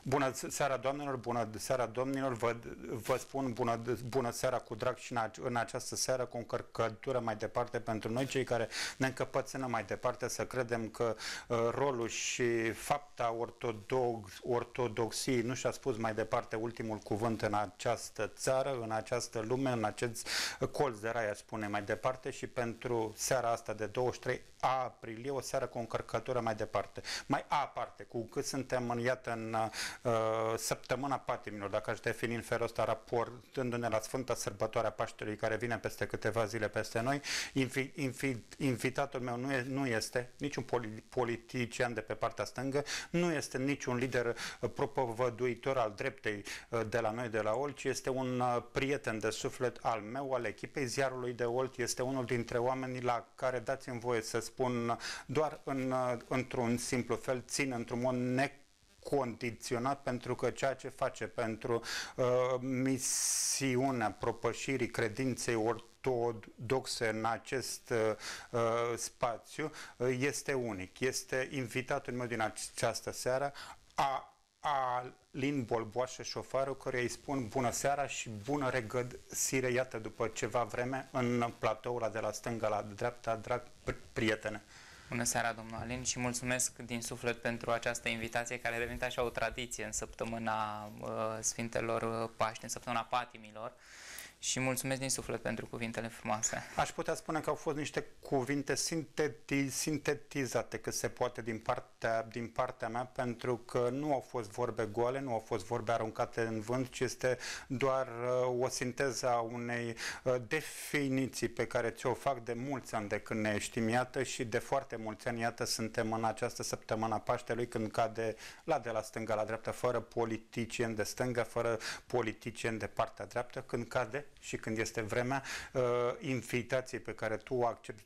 Bună seara, doamnelor, bună seara, domnilor. Vă spun bună seara cu drag și în această seară cu o încărcătură mai departe pentru noi, cei care ne încăpățână mai departe să credem că rolul și fapta ortodoxiei nu și-a spus mai departe ultimul cuvânt în această țară, în această lume, în acest colț de rai, aș spune mai departe, și pentru seara asta de 23 aprilie, o seară cu o încărcătură mai departe, mai aparte, cu cât suntem iată în săptămâna patimilor, dacă aș defini în felul ăsta, raportându-ne la Sfânta Sărbătoare a Paștelui, care vine peste câteva zile peste noi. Invitatul meu nu este niciun politician de pe partea stângă, nu este niciun lider propovăduitor al dreptei de la noi, de la Olt, ci este un prieten de suflet al meu, al echipei ziarului de Olt, este unul dintre oamenii la care, dați-mi voie să spun doar într-un simplu fel, țin într-un mod condiționat, pentru că ceea ce face pentru misiunea propășirii credinței ortodoxe în acest spațiu este unic. Este invitatul meu din această seară, Alin Bolboașă, șofarul, căruia îi spun bună seara și bună regăsire, iată, după ceva vreme, în platoul ăla de la stânga la dreapta, drag prietene. Bună seara, domnul Alin, și mulțumesc din suflet pentru această invitație care a devenit așa o tradiție în săptămâna Sfintelor Paști, în săptămâna Patimilor, și mulțumesc din suflet pentru cuvintele frumoase. Aș putea spune că au fost niște cuvinte sintetizate cât se poate din partea mea, pentru că nu au fost vorbe goale, nu au fost vorbe aruncate în vânt, ci este doar o sinteză a unei definiții pe care ți-o fac de mulți ani de când ne știm, iată, și de foarte mulți ani, iată, suntem în această săptămână a Paștelui, când cade de la stânga la dreapta, fără politicieni de stânga, fără politicieni de partea dreaptă, când cade și când este vremea invitației pe care tu o accepti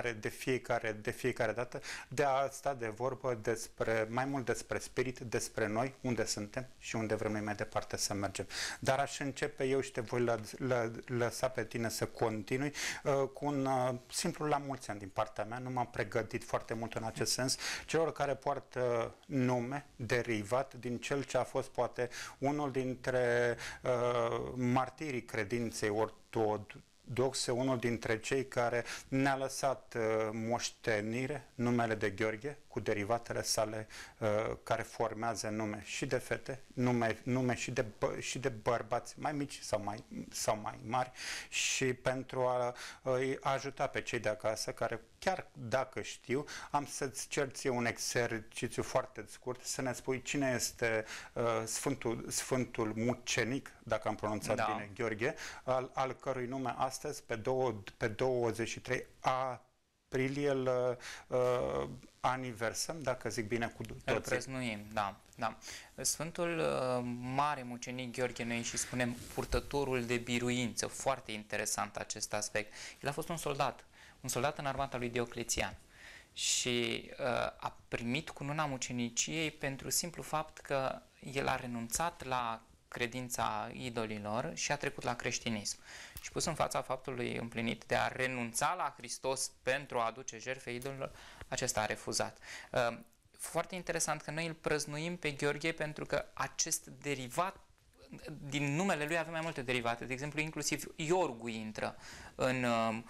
de fiecare dată, de a sta de vorbă mai mult despre spirit, despre noi, unde suntem și unde vrem noi mai departe să mergem. Dar aș începe eu și te voi lăsa pe tine să continui cu un simplu la mulți ani din partea mea. Nu m-am pregătit foarte mult în acest sens. Celor care poartă nume derivat din cel ce a fost poate unul dintre martirii credinței ortodoxe, unul dintre cei care ne-a lăsat moștenire, numele de Gheorghe, cu derivatele sale care formează nume și de fete, nume și de bărbați mai mici sau mai mari, și pentru a ajuta pe cei de acasă care, chiar dacă știu, am să-ți cer ție un exercițiu foarte scurt, să ne spui cine este Sfântul Mucenic, dacă am pronunțat bine, Gheorghe, al cărui nume astăzi, pe 23 aprilie, îl aniversăm, dacă zic bine cu toții. Îl prăznuim, da. Sfântul Mare Mucenic Gheorghe, noi și spunem purtătorul de biruință, foarte interesant acest aspect. El a fost un soldat în armata lui Dioclețian și a primit cununa muceniciei pentru simplu fapt că el a renunțat la credința idolilor și a trecut la creștinism. Și pus în fața faptului împlinit de a renunța la Hristos pentru a aduce jertfe idolilor, acesta a refuzat. Foarte interesant că noi îl prăznuim pe Gheorghe pentru că acest derivat, din numele lui avem mai multe derivate. De exemplu, inclusiv Iorgu intră în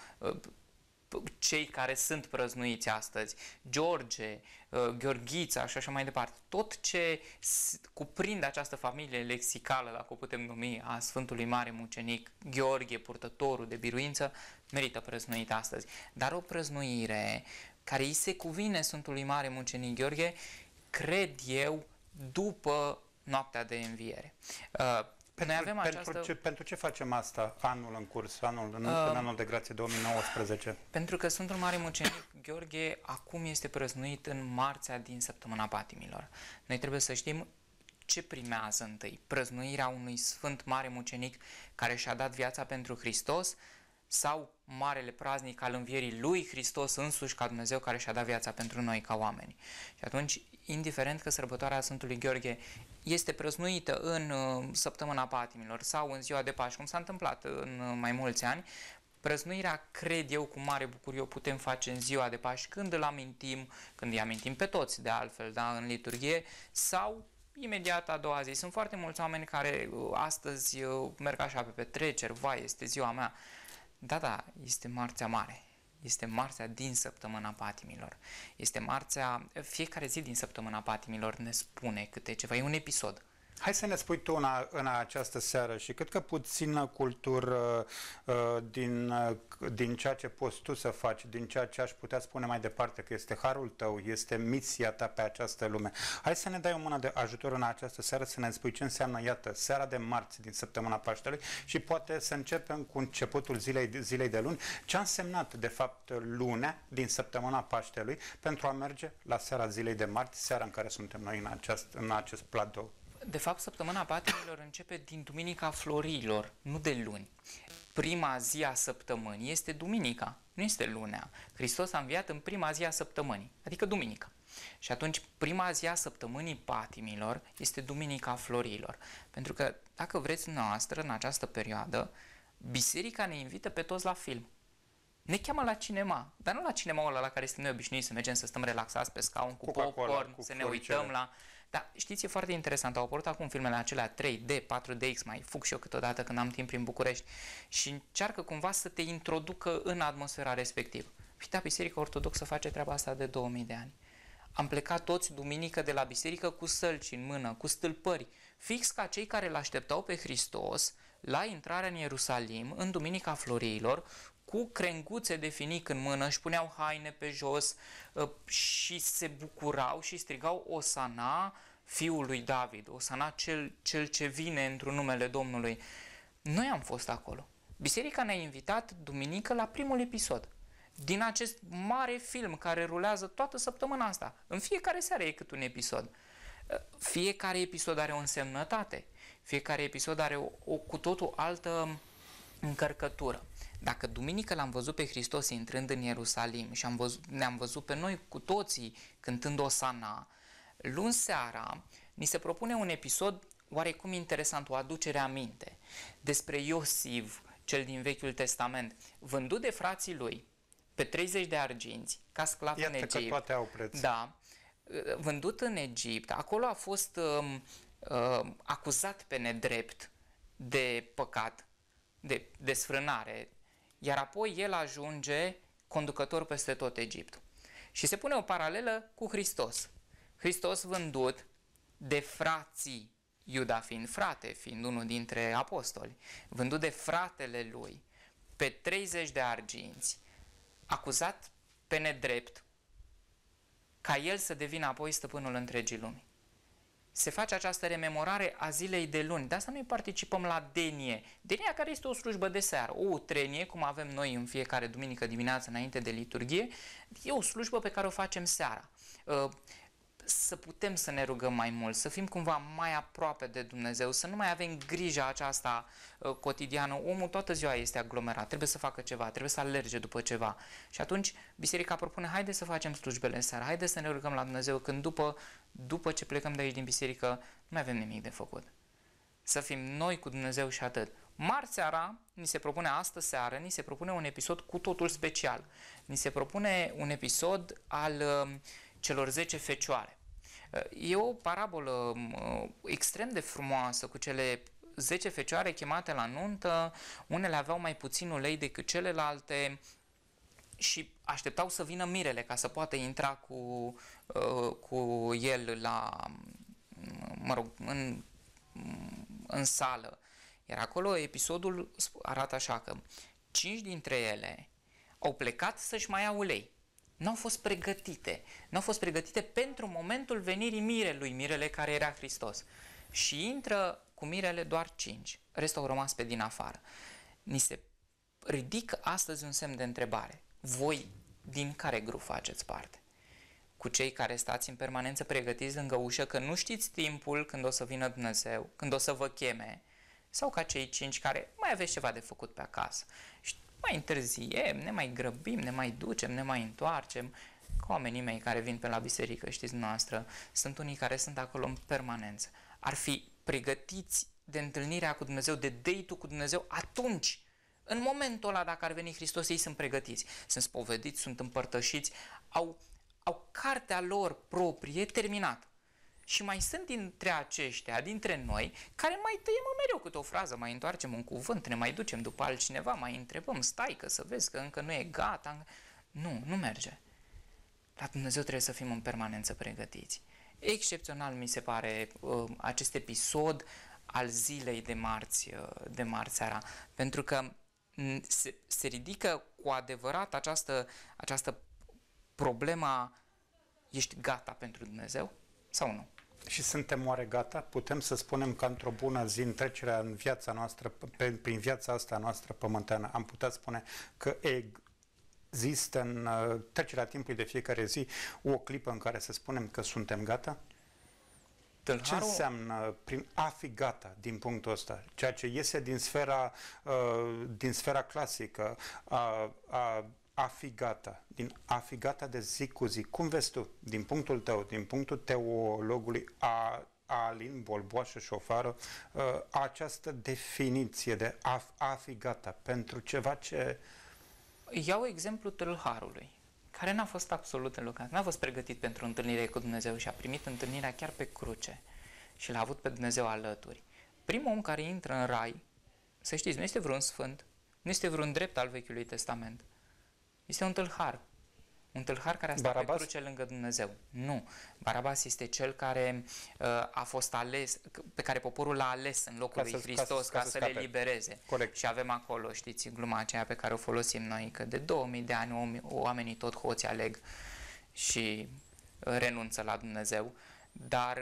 cei care sunt prăznuiți astăzi, George, Gheorghița și așa mai departe. Tot ce cuprinde această familie lexicală, dacă o putem numi, a Sfântului Mare Mucenic Gheorghe, purtătorul de biruință, merită prăznuit astăzi. Dar o prăznuire care îi se cuvine Sfântului Mare Mucenic Gheorghe, cred eu, după noaptea de înviere. Pentru ce facem asta anul în curs, în anul de grație 2019? Pentru că Sfântul Mare Mucenic Gheorghe acum este prăznuit în marțea din săptămâna Patimilor. Noi trebuie să știm ce primează întâi, prăznuirea unui Sfânt Mare Mucenic care și-a dat viața pentru Hristos, sau marele praznic al învierii lui Hristos însuși ca Dumnezeu, care și-a dat viața pentru noi ca oameni. Și atunci, indiferent că sărbătoarea Sfântului Gheorghe este prăznuită în săptămâna Patimilor sau în ziua de Paști, cum s-a întâmplat în mai mulți ani, prăznuirea, cred eu, cu mare bucurie o putem face în ziua de Paști, când îi amintim pe toți, de altfel, da, în liturghie, sau imediat a doua zi. Sunt foarte mulți oameni care astăzi merg așa pe petreceri, vai, este ziua mea. Da, este marțea mare. Este marțea din săptămâna patimilor. Este marțea, fiecare zi din săptămâna patimilor ne spune câte ceva, e un episod. Hai să ne spui tu în această seară și cred că puțină cultură din ceea ce poți tu să faci, din ceea ce aș putea spune mai departe, că este harul tău, este misia ta pe această lume. Hai să ne dai o mână de ajutor în această seară, să ne spui ce înseamnă, iată, seara de marți din săptămâna Paștelui și poate să începem cu începutul zilei de luni. Ce a însemnat, de fapt, lunea din săptămâna Paștelui pentru a merge la seara zilei de marți, seara în care suntem noi în acest platou? De fapt, săptămâna patimilor începe din Duminica Florilor, nu de luni. Prima zi a săptămânii este duminica, nu este lunea. Hristos a înviat în prima zi a săptămânii, adică duminica. Și atunci, prima zi a săptămânii patimilor este Duminica Florilor. Pentru că, dacă vreți dumneavoastră, în această perioadă, biserica ne invită pe toți la film. Ne cheamă la cinema, dar nu la cinemaul ăla la care suntem noi obișnuiți să mergem să stăm relaxați pe scaun cu popcorn, să ne uităm la... Dar știți, e foarte interesant, au apărut acum filmele acelea 3D, 4DX, mai fug și eu câteodată când am timp prin București și încearcă cumva să te introducă în atmosfera respectivă. Uita, Biserica Ortodoxă face treaba asta de 2000 de ani. Am plecat toți duminică de la biserică cu sălci în mână, cu stâlpări, fix ca cei care l-așteptau pe Hristos la intrarea în Ierusalim, în Duminica Florilor, cu crenguțe de finic în mână, își puneau haine pe jos și se bucurau și strigau Osana fiul lui David, Osana cel ce vine într-un numele Domnului. Noi am fost acolo. Biserica ne-a invitat duminică la primul episod din acest mare film care rulează toată săptămâna asta. În fiecare seară e cât un episod. Fiecare episod are o însemnătate. Fiecare episod are o cu totul altă încărcătură. Dacă duminică l-am văzut pe Hristos intrând în Ierusalim și ne-am văzut pe noi cu toții cântând Osana, luni seara ni se propune un episod oarecum interesant, o aducere aminte despre Iosif, cel din Vechiul Testament, vândut de frații lui pe 30 de arginți ca sclav în Egipt. Că toate au preț. Da, vândut în Egipt, acolo a fost acuzat pe nedrept de păcat, de desfrânare, iar apoi el ajunge conducător peste tot Egiptul. Și se pune o paralelă cu Hristos. Hristos vândut de frații, Iuda fiind frate, fiind unul dintre apostoli, vândut de fratele lui pe 30 de arginți, acuzat pe nedrept, ca el să devină apoi stăpânul întregii lumi. Se face această rememorare a zilei de luni. De asta noi participăm la denie. Denia care este o slujbă de seară, o utrenie, cum avem noi în fiecare duminică dimineață înainte de liturghie, e o slujbă pe care o facem seara. Să putem să ne rugăm mai mult, să fim cumva mai aproape de Dumnezeu, să nu mai avem grija aceasta cotidiană. Omul toată ziua este aglomerat, trebuie să facă ceva, trebuie să alerge după ceva. Și atunci biserica propune, haide să facem slujbele în seară, haide să ne rugăm la Dumnezeu când după ce plecăm de aici din biserică nu mai avem nimic de făcut. Să fim noi cu Dumnezeu și atât. Marți seara, ni se propune astă seară, ni se propune un episod cu totul special. Ni se propune un episod al celor 10 fecioare. E o parabolă extrem de frumoasă cu cele 10 fecioare chemate la nuntă, unele aveau mai puțin ulei decât celelalte și așteptau să vină mirele ca să poată intra cu el în sală. Iar acolo episodul arată așa că 5 dintre ele au plecat să-și mai ia ulei. N-au fost pregătite pentru momentul venirii mirelui, mirele care era Hristos. Și intră cu mirele doar 5, restul au rămas pe din afară. Ni se ridică astăzi un semn de întrebare. Voi din care grup faceți parte? Cu cei care stați în permanență pregătiți lângă ușă că nu știți timpul când o să vină Dumnezeu, când o să vă cheme, sau ca cei 5 care mai aveți ceva de făcut pe acasă și mai întârziem, ne mai grăbim, ne mai ducem, ne mai întoarcem. Ca oamenii mei care vin pe la biserică, știți noastră, sunt unii care sunt acolo în permanență. Ar fi pregătiți de întâlnirea cu Dumnezeu, de date-ul cu Dumnezeu atunci, în momentul ăla, dacă ar veni Hristos, ei sunt pregătiți, sunt spovediți, sunt împărtășiți, au cartea lor proprie terminată. Și mai sunt dintre aceștia, dintre noi, care mai tăiem mereu câte o frază, mai întoarcem un cuvânt, ne mai ducem după altcineva, mai întrebăm, stai că să vezi că încă nu e gata. Nu merge. La Dumnezeu trebuie să fim în permanență pregătiți. Excepțional mi se pare acest episod al zilei de marți seara, pentru că se ridică cu adevărat această problemă: ești gata pentru Dumnezeu sau nu? Și suntem oare gata? Putem să spunem că într-o bună zi, în trecerea în viața noastră, prin viața asta noastră pământeană, am putea spune că există în trecerea timpului de fiecare zi o clipă în care să spunem că suntem gata? Ce înseamnă prin a fi gata din punctul ăsta? Ceea ce iese din sfera clasică, a fi gata, din a fi gata de zi cu zi. Cum vezi tu, din punctul tău, din punctul teologului Alin Bolboașă Șofară, această definiție de a fi gata pentru ceva ce... Iau exemplu tâlharului, care n-a fost absolut înlocat, n-a fost pregătit pentru întâlnire cu Dumnezeu și a primit întâlnirea chiar pe cruce și l-a avut pe Dumnezeu alături. Primul om care intră în rai, să știți, nu este vreun sfânt, nu este vreun drept al Vechiului Testament. Este un tâlhar. Un tâlhar care a stat pe cruce lângă Dumnezeu. Nu. Barabas este cel care a fost ales, pe care poporul l-a ales în locul lui Hristos ca să le elibereze. Corect. Și avem acolo, știți, gluma aceea pe care o folosim noi, că de 2000 de ani oamenii tot hoți aleg și renunță la Dumnezeu. Dar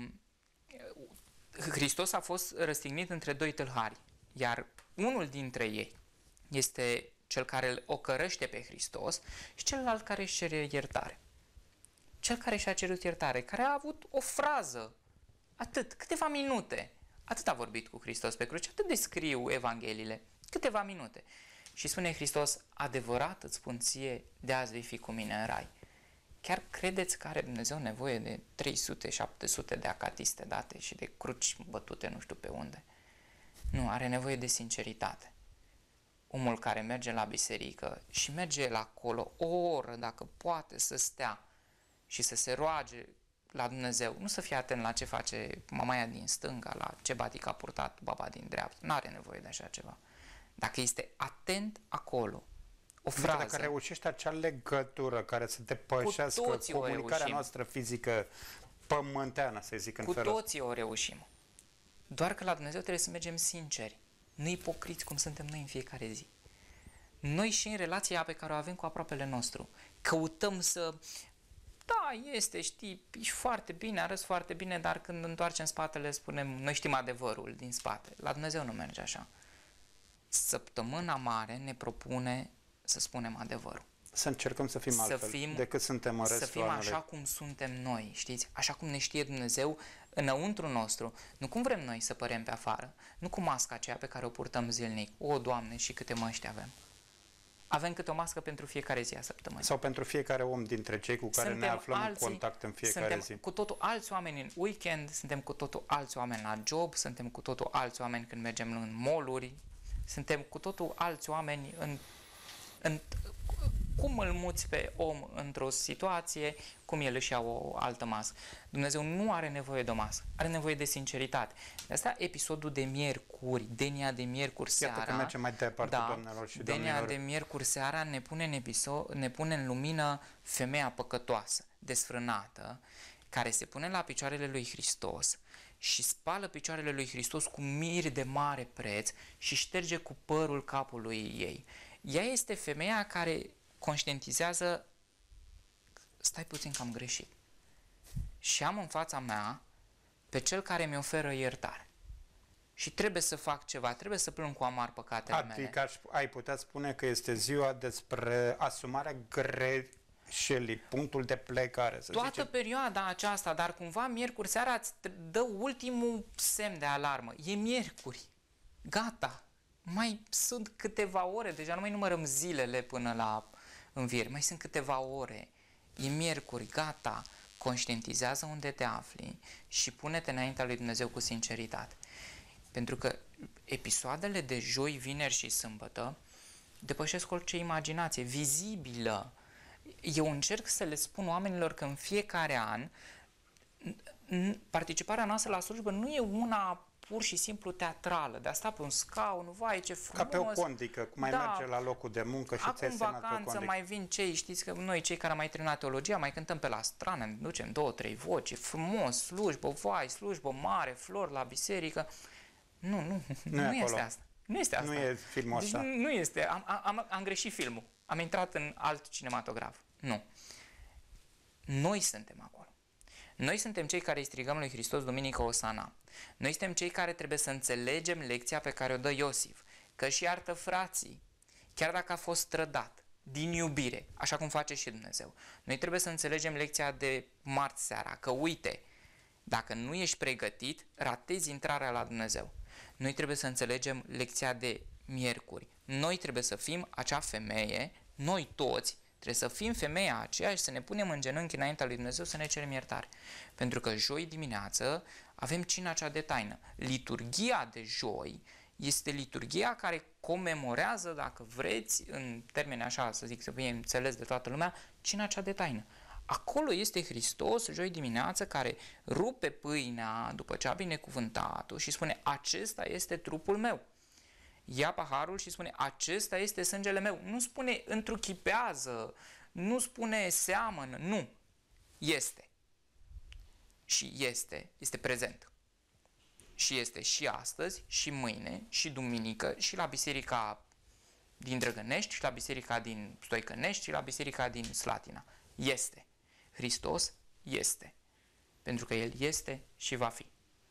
Hristos a fost răstignit între doi tâlhari, iar unul dintre ei este cel care îl ocărăște pe Hristos și celălalt care își cere iertare. Cel care și-a cerut iertare, care a avut o frază, atât, câteva minute, atât a vorbit cu Hristos pe cruce, atât descriu Evangheliile, câteva minute. Și spune Hristos: adevărat îți spun ție, de azi vei fi cu mine în rai. Chiar credeți că are Dumnezeu nevoie de 300-700 de acatiste date și de cruci bătute nu știu pe unde? Nu, are nevoie de sinceritate. Omul care merge la biserică și merge la acolo o oră, dacă poate, să stea și să se roage la Dumnezeu, nu să fie atent la ce face mamaia din stânga, la ce batic a purtat baba din dreapta, nu are nevoie de așa ceva. Dacă este atent acolo, o frază... Dacă reușești acea legătură care să depășească comunicarea noastră fizică pământeană, să zic în felul ăsta. Cu toții o reușim. Doar că la Dumnezeu trebuie să mergem sinceri, nu ipocriți cum suntem noi în fiecare zi. Noi și în relația pe care o avem cu aproapele nostru, căutăm să... Da, știi, ești foarte bine, arăți foarte bine, dar când întoarcem spatele spunem, noi știm adevărul din spate. La Dumnezeu nu merge așa. Săptămâna mare ne propune să spunem adevărul. Să încercăm să fim altfel decât suntem în restul Să fim anului. așa cum suntem noi, știți? Așa cum ne știe Dumnezeu înăuntru nostru. Nu cum vrem noi să părem pe afară. Nu cu masca aceea pe care o purtăm zilnic. O, Doamne, și câte măști avem. Avem câte o mască pentru fiecare zi a săptămânii. Sau pentru fiecare om dintre cei cu care ne aflăm în contact în fiecare zi. Suntem cu totul alți oameni în weekend, suntem cu totul alți oameni la job, suntem cu totul alți oameni când mergem în mall-uri, suntem cu totul alți oameni în cum îl muți pe om într-o situație, cum el își ia o altă mască. Dumnezeu nu are nevoie de o mască, are nevoie de sinceritate. De asta episodul de miercuri, Denia de miercuri seara... Iată că mergem mai departe, doamnelor și domnilor. Denia de miercuri seara ne pune în lumină femeia păcătoasă, desfrânată, care se pune la picioarele lui Hristos și spală picioarele lui Hristos cu mir de mare preț și șterge cu părul capului ei. Ea este femeia care conștientizează: stai puțin că am greșit. Și am în fața mea pe cel care mi oferă iertare. Și trebuie să fac ceva, trebuie să plâng cu amar păcatele mele. Adică ai putea spune că este ziua despre asumarea greșelii, punctul de plecare, să Toată zicem. perioada aceasta, dar cumva miercuri seara îți dă ultimul semn de alarmă. E miercuri. Gata. Mai sunt câteva ore, deja nu mai numărăm zilele până la învieri, mai sunt câteva ore. E miercuri, gata. Conștientizează unde te afli și pune-te înaintea lui Dumnezeu cu sinceritate. Pentru că episoadele de joi, vineri și sâmbătă depășesc orice imaginație vizibilă. Eu încerc să le spun oamenilor că în fiecare an participarea noastră la slujbă nu e una pur și simplu teatrală, de a sta pe un scaun, vai ce frumos. Ca pe o condică, cum mai merge la locul de muncă și ți-ai acum semnat pe o vacanță condică. mai vin știți că noi cei care am mai terminat teologia, mai cântăm pe la strană, ne ducem 2-3 voci, frumos, slujbă, vai, slujbă mare, flori la biserică. Nu este asta. Nu este asta. Nu e filmul deci ăsta. nu este. Am greșit filmul. Am intrat în alt cinematograf. Nu. Noi suntem acolo. Noi suntem cei care îi strigăm lui Hristos Duminică Osana. Noi suntem cei care trebuie să înțelegem lecția pe care o dă Iosif, că își iartă frații, chiar dacă a fost trădat, din iubire, așa cum face și Dumnezeu. Noi trebuie să înțelegem lecția de marți seara, că uite, dacă nu ești pregătit, ratezi intrarea la Dumnezeu. Noi trebuie să înțelegem lecția de miercuri. Noi trebuie să fim acea femeie, noi toți, trebuie să fim femeia aceea și să ne punem în genunchi înaintea lui Dumnezeu să ne cerem iertare. Pentru că joi dimineață avem cina cea de taină. Liturghia de joi este liturghia care comemorează, dacă vreți, în termeni așa, să zic, să fie înțeles de toată lumea, cina cea de taină. Acolo este Hristos, joi dimineață, care rupe pâinea după ce a binecuvântat-o și spune, acesta este trupul meu. Ia paharul și spune, acesta este sângele meu. Nu spune întruchipează, nu spune seamănă, nu. Este. Și este prezent. Și este și astăzi, și mâine, și duminică, și la biserica din Drăgănești, și la biserica din Stoicănești, și la biserica din Slatina. Este. Hristos este. Pentru că El este și va fi.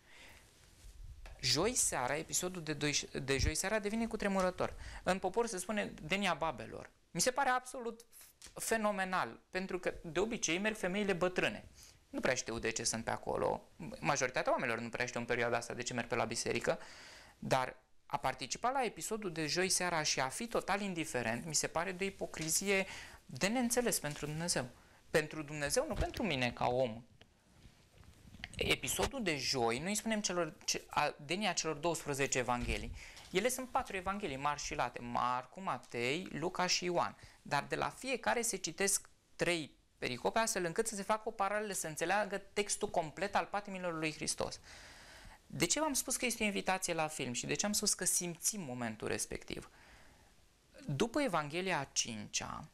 Joi seara, episodul de joi seara devine cutremurător. În popor se spune Denia Babelor. Mi se pare absolut fenomenal, pentru că de obicei merg femeile bătrâne. Nu prea știu de ce sunt pe acolo. Majoritatea oamenilor nu prea știu în perioada asta de ce merg pe la biserică, dar a participa la episodul de joi seara și a fi total indiferent, mi se pare de o ipocrizie de neînțeles pentru Dumnezeu. Pentru Dumnezeu, nu pentru mine ca om. Episodul de joi, noi spunem denia celor 12 evanghelii. Ele sunt 4 evanghelii mari și late, Marcu, Matei, Luca și Ioan. Dar de la fiecare se citesc 3 pericope astfel încât să se facă o paralelă, să înțeleagă textul complet al patimilor lui Hristos. De ce v-am spus că este o invitație la film și de ce am spus că simțim momentul respectiv? După Evanghelia a 5-a,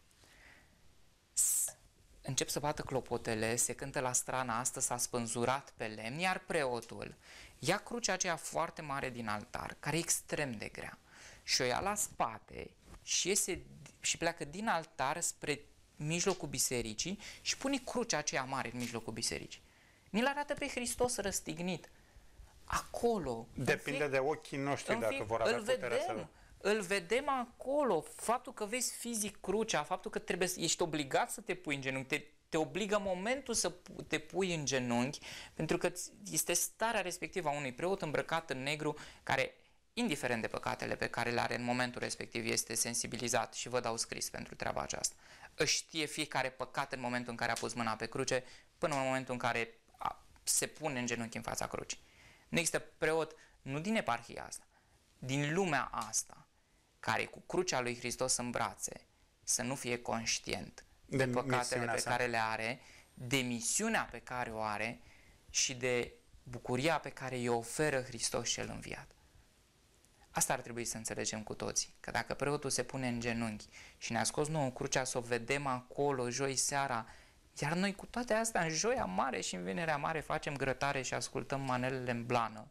încep să bată clopotele, se cântă la strana asta, s-a spânzurat pe lemn, iar preotul ia crucea aceea foarte mare din altar, care e extrem de grea, și o ia la spate și pleacă din altar spre mijlocul bisericii și pune crucea aceea mare în mijlocul bisericii. Ni-l arată pe Hristos răstignit. Acolo. Depinde de ochii noștri dacă vor avea puterea să... Îl vedem acolo. Faptul că vezi fizic crucea, faptul că ești obligat să te pui în genunchi, te obligă momentul să te pui în genunchi, pentru că este starea respectivă a unui preot îmbrăcat în negru, care, indiferent de păcatele pe care le are în momentul respectiv, este sensibilizat, și vă dau scris pentru treaba aceasta. Își știe fiecare păcat în momentul în care a pus mâna pe cruce, până în momentul în care se pune în genunchi în fața crucii. Nu există preot, nu din eparhia asta, din lumea asta, care cu crucea lui Hristos în brațe, să nu fie conștient de păcatele pe care le are, de misiunea pe care o are și de bucuria pe care îi oferă Hristos cel înviat. Asta ar trebui să înțelegem cu toții, că dacă preotul se pune în genunchi și ne-a scos nouă crucea să o vedem acolo joi seara, iar noi cu toate astea în joia mare și în vinerea mare facem grătare și ascultăm manelele în blană.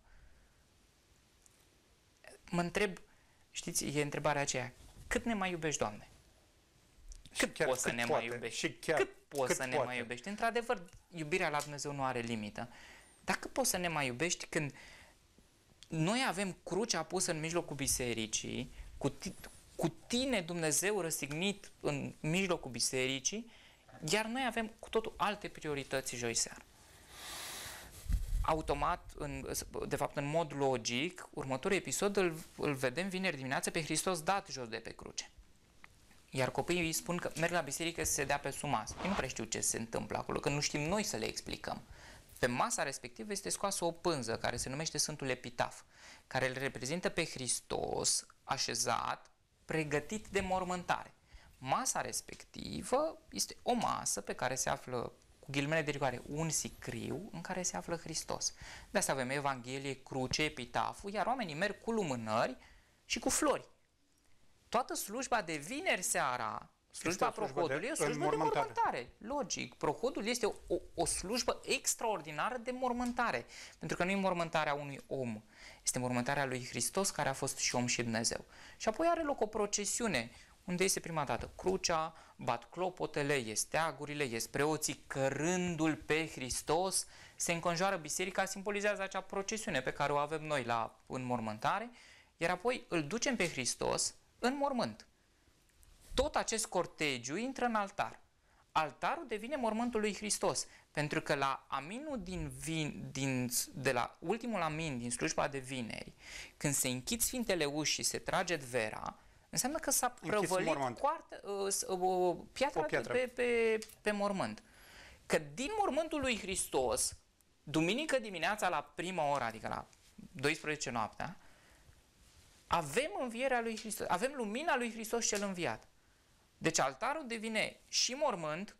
Mă întreb, știți, e întrebarea aceea, cât ne mai iubești, Doamne? Cât poți să ne mai iubești? Cât poți să ne mai iubești? Într-adevăr, iubirea la Dumnezeu nu are limită. Dar cât poți să ne mai iubești când noi avem crucea pusă în mijlocul bisericii, cu tine, Dumnezeu, răstignit în mijlocul bisericii, iar noi avem cu totul alte priorități joi seara. Automat, de fapt în mod logic, următorul episod îl vedem vineri dimineață pe Hristos dat jos de pe cruce. Iar copiii îi spun că merg la biserică să se dea pe sumas. Eu nu prea știu ce se întâmplă acolo, că nu știm noi să le explicăm. Pe masa respectivă este scoasă o pânză care se numește Sfântul Epitaf, care îl reprezintă pe Hristos așezat, pregătit de mormântare. Masa respectivă este o masă pe care se află cu cu ghilimele de rigoare, un sicriu în care se află Hristos. De asta avem Evanghelie, cruce, epitaful, iar oamenii merg cu lumânări și cu flori. Toată slujba de vineri seara, slujba prohodului, e o slujbă de mormântare. Logic, prohodul este o slujbă extraordinară de mormântare. Pentru că nu e mormântarea unui om, este mormântarea lui Hristos, care a fost și om și Dumnezeu. Și apoi are loc o procesiune, unde este prima dată crucea, bat clopotele, ies steagurile, ies preoții cărându-l pe Hristos, se înconjoară biserica, simbolizează acea procesiune pe care o avem noi la înmormântare, iar apoi îl ducem pe Hristos în mormânt. Tot acest cortegiu intră în altar. Altarul devine mormântul lui Hristos, pentru că la aminul de la ultimul amin din slujba de vineri, când se închid sfintele uși și se trage vera, înseamnă că s-a prăvălit piatra pe mormânt. Că din mormântul lui Hristos, duminică dimineața la prima oră, adică la 12 noaptea, avem învierea lui Hristos, avem lumina lui Hristos cel înviat. Deci altarul devine și mormânt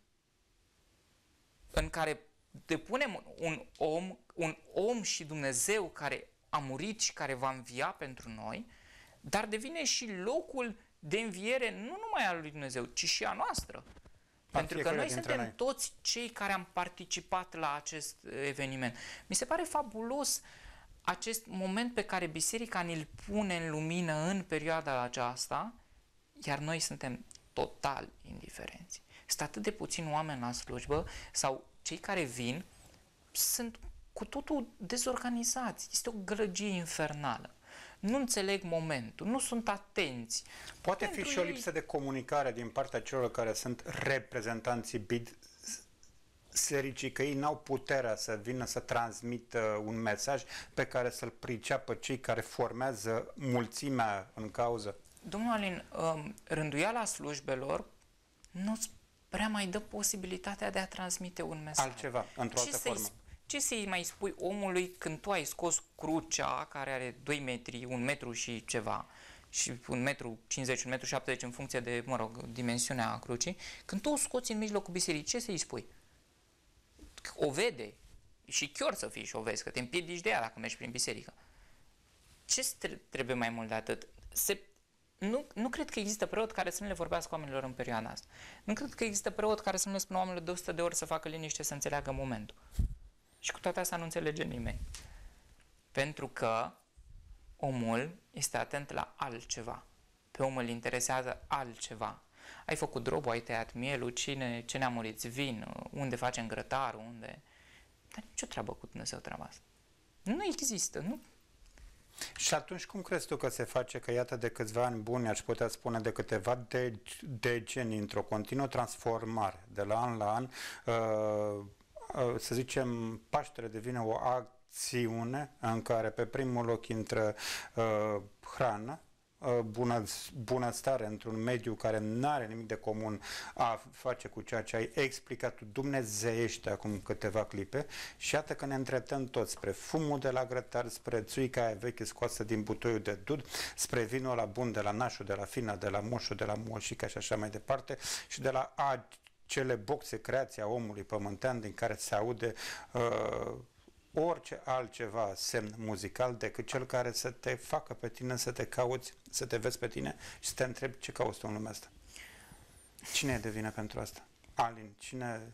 în care depunem un om și Dumnezeu care a murit și care va învia pentru noi, dar devine și locul de înviere nu numai al lui Dumnezeu, ci și a noastră. Pentru că noi suntem toți cei care am participat la acest eveniment. Mi se pare fabulos acest moment pe care biserica ne-l pune în lumină în perioada aceasta, iar noi suntem total indiferenți. Sunt atât de puțini oameni la slujbă sau cei care vin sunt cu totul dezorganizați. Este o gălăgie infernală. Nu înțeleg momentul, nu sunt atenți. Poate fi și o lipsă de comunicare din partea celor care sunt reprezentanții bisericii, că ei n-au puterea să vină să transmită un mesaj pe care să-l priceapă cei care formează mulțimea în cauză. Domnul Alin, rânduiala slujbelor nu prea mai dă posibilitatea de a transmite un mesaj. Altceva, într-o altă formă. Ce să-i mai spui omului când tu ai scos crucea, care are 2 metri, 1 metru și ceva, și 1 metru 50, 1 metru 70 în funcție de, mă rog, dimensiunea crucii, când tu o scoți în mijlocul bisericii, ce să-i spui? O vede, și chior să fii și o vezi, că te împiedici de ea dacă mergi prin biserică. Ce trebuie mai mult de atât? Nu cred că există preot care să nu le vorbească oamenilor în perioada asta. Nu cred că există preot care să nu le spună oamenilor de 100 de ori să facă liniște, să înțeleagă momentul. Și cu toate astea nu înțelege nimeni. Pentru că omul este atent la altceva. Pe om îl interesează altceva. Ai făcut drobul, ai tăiat mielul, ce ne-a murit, vin, unde facem grătarul, unde... Dar nicio treabă cu Dumnezeu treaba asta. Nu există, nu. Și atunci cum crezi tu că se face că, iată, de câțiva ani buni, aș putea spune de câteva decenii, într-o continuă transformare, de la an la an, să zicem, Paștele devine o acțiune în care pe primul loc intră hrană, bunăstare într-un mediu care nu are nimic de comun a face cu ceea ce ai explicat tu dumnezeiește acum câteva clipe, și iată că ne îndreptăm toți spre fumul de la grătar, spre țuica aia veche scoasă din butoiul de dud, spre vinul ăla bun de la nașul, de la fina, de la moșul, de la moșica și așa mai departe, și de la cele boxe, creația omului pământean, din care se aude orice altceva semn muzical decât cel care să te facă pe tine să te cauți, să te vezi pe tine și să te întrebi ce cauți tu în lumea asta. Cine e de vină pentru asta? Alin, cine...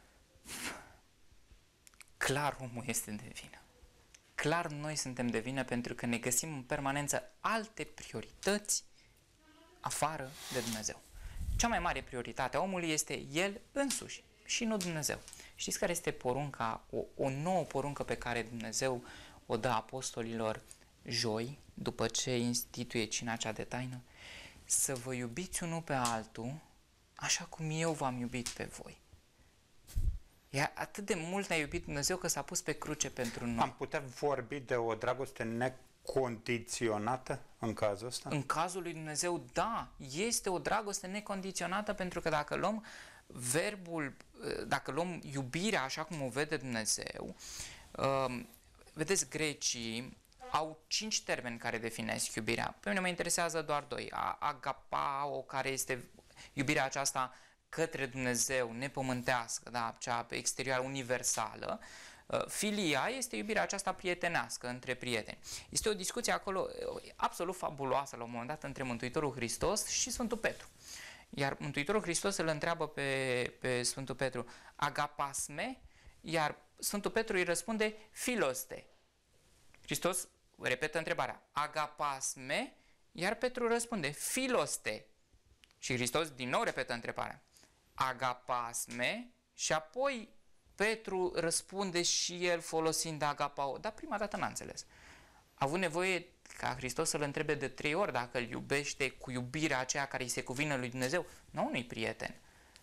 Clar omul este de vină. Clar noi suntem de vină pentru că ne găsim în permanență alte priorități afară de Dumnezeu. Cea mai mare prioritate a omului este el însuși și nu Dumnezeu. Știți care este porunca, o nouă poruncă pe care Dumnezeu o dă apostolilor joi, după ce instituie cina cea de taină? Să vă iubiți unul pe altul, așa cum eu v-am iubit pe voi. Ea atât de mult ne-a iubit Dumnezeu că s-a pus pe cruce pentru noi. Am putea vorbi de o dragoste necondiționată în cazul ăsta? În cazul lui Dumnezeu, da, este o dragoste necondiționată, pentru că dacă luăm verbul, dacă luăm iubirea așa cum o vede Dumnezeu, vedeți, grecii au 5 termeni care definesc iubirea. Pe mine mă interesează doar 2. Agapao, care este iubirea aceasta către Dumnezeu nepământească, da, cea exterioară universală, filia este iubirea aceasta prietenească între prieteni. Este o discuție acolo absolut fabuloasă la un moment dat între Mântuitorul Hristos și Sfântul Petru. Iar Mântuitorul Hristos îl întreabă pe Sfântul Petru, agapasme, iar Sfântul Petru îi răspunde, filoste. Hristos repetă întrebarea, agapasme, iar Petru răspunde, filoste. Și Hristos din nou repetă întrebarea, agapasme, și apoi Petru răspunde și el folosind agapao. Dar prima dată n-a înțeles. A avut nevoie ca Hristos să-l întrebe de 3 ori dacă îl iubește cu iubirea aceea care îi se cuvine lui Dumnezeu, nu unui prieten.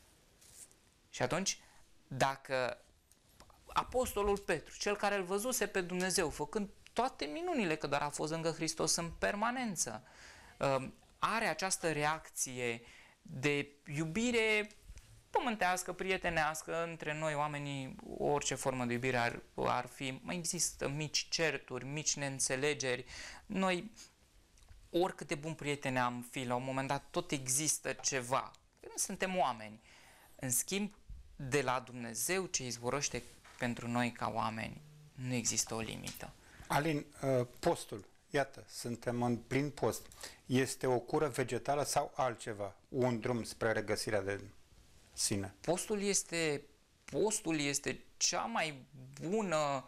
Și atunci, dacă apostolul Petru, cel care îl văzuse pe Dumnezeu, făcând toate minunile, că doar a fost lângă Hristos în permanență, are această reacție de iubire pământească, prietenească între noi oamenii, orice formă de iubire ar fi, mai există mici certuri, mici neînțelegeri. Noi, oricât de bun prieteni am fi, la un moment dat tot există ceva. Nu suntem oameni. În schimb, de la Dumnezeu ce izvorăște pentru noi ca oameni, nu există o limită. Alin, postul, iată, suntem în plin post. Este o cură vegetală sau altceva? Un drum spre regăsirea de sine? Postul este cea mai bună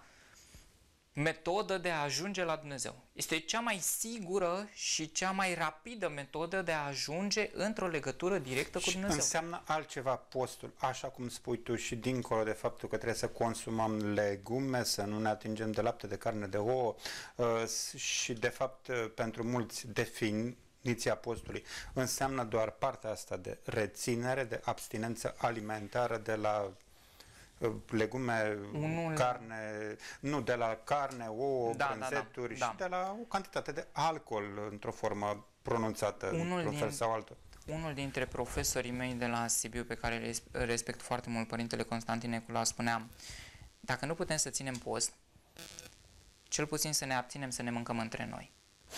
metodă de a ajunge la Dumnezeu. Este cea mai sigură și cea mai rapidă metodă de a ajunge într-o legătură directă cu Dumnezeu. Înseamnă altceva postul, așa cum spui tu, și dincolo de faptul că trebuie să consumăm legume, să nu ne atingem de lapte, de carne, de ouă și de fapt pentru mulți definiția postului înseamnă doar partea asta de reținere, de abstinență alimentară de la legume, carne, nu, de la carne, ouă, brânzeturi și de la o cantitate de alcool într-o formă pronunțată, într-un fel sau altul. Unul dintre profesorii mei de la Sibiu, pe care îl respect foarte mult, Părintele Constantin Necula, spunea, dacă nu putem să ținem post, cel puțin să ne abținem să ne mâncăm între noi.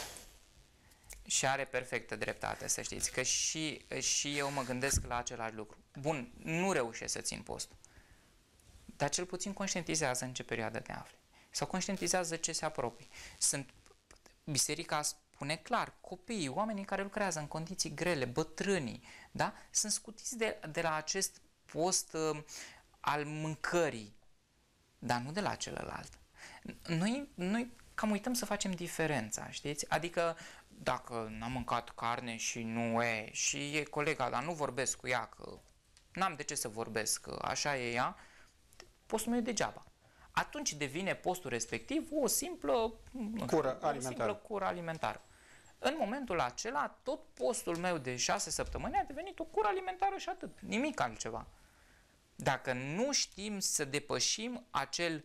Și are perfectă dreptate, să știți, că și eu mă gândesc la același lucru. Bun, nu reușesc să țin postul, dar cel puțin conștientizează în ce perioadă te afli. Sau conștientizează ce se apropie. Biserica spune clar, copiii, oamenii care lucrează în condiții grele, bătrânii, da? Sunt scutiți de la acest post al mâncării, dar nu de la celălalt. Noi cam uităm să facem diferența, știți? Adică dacă n-am mâncat carne și nu și e colega, dar nu vorbesc cu ea, că n-am de ce să vorbesc, că așa e ea, postul meu e degeaba. Atunci devine postul respectiv o simplă cură alimentară. În momentul acela, tot postul meu de 6 săptămâni a devenit o cură alimentară și atât, nimic altceva. Dacă nu știm să depășim acel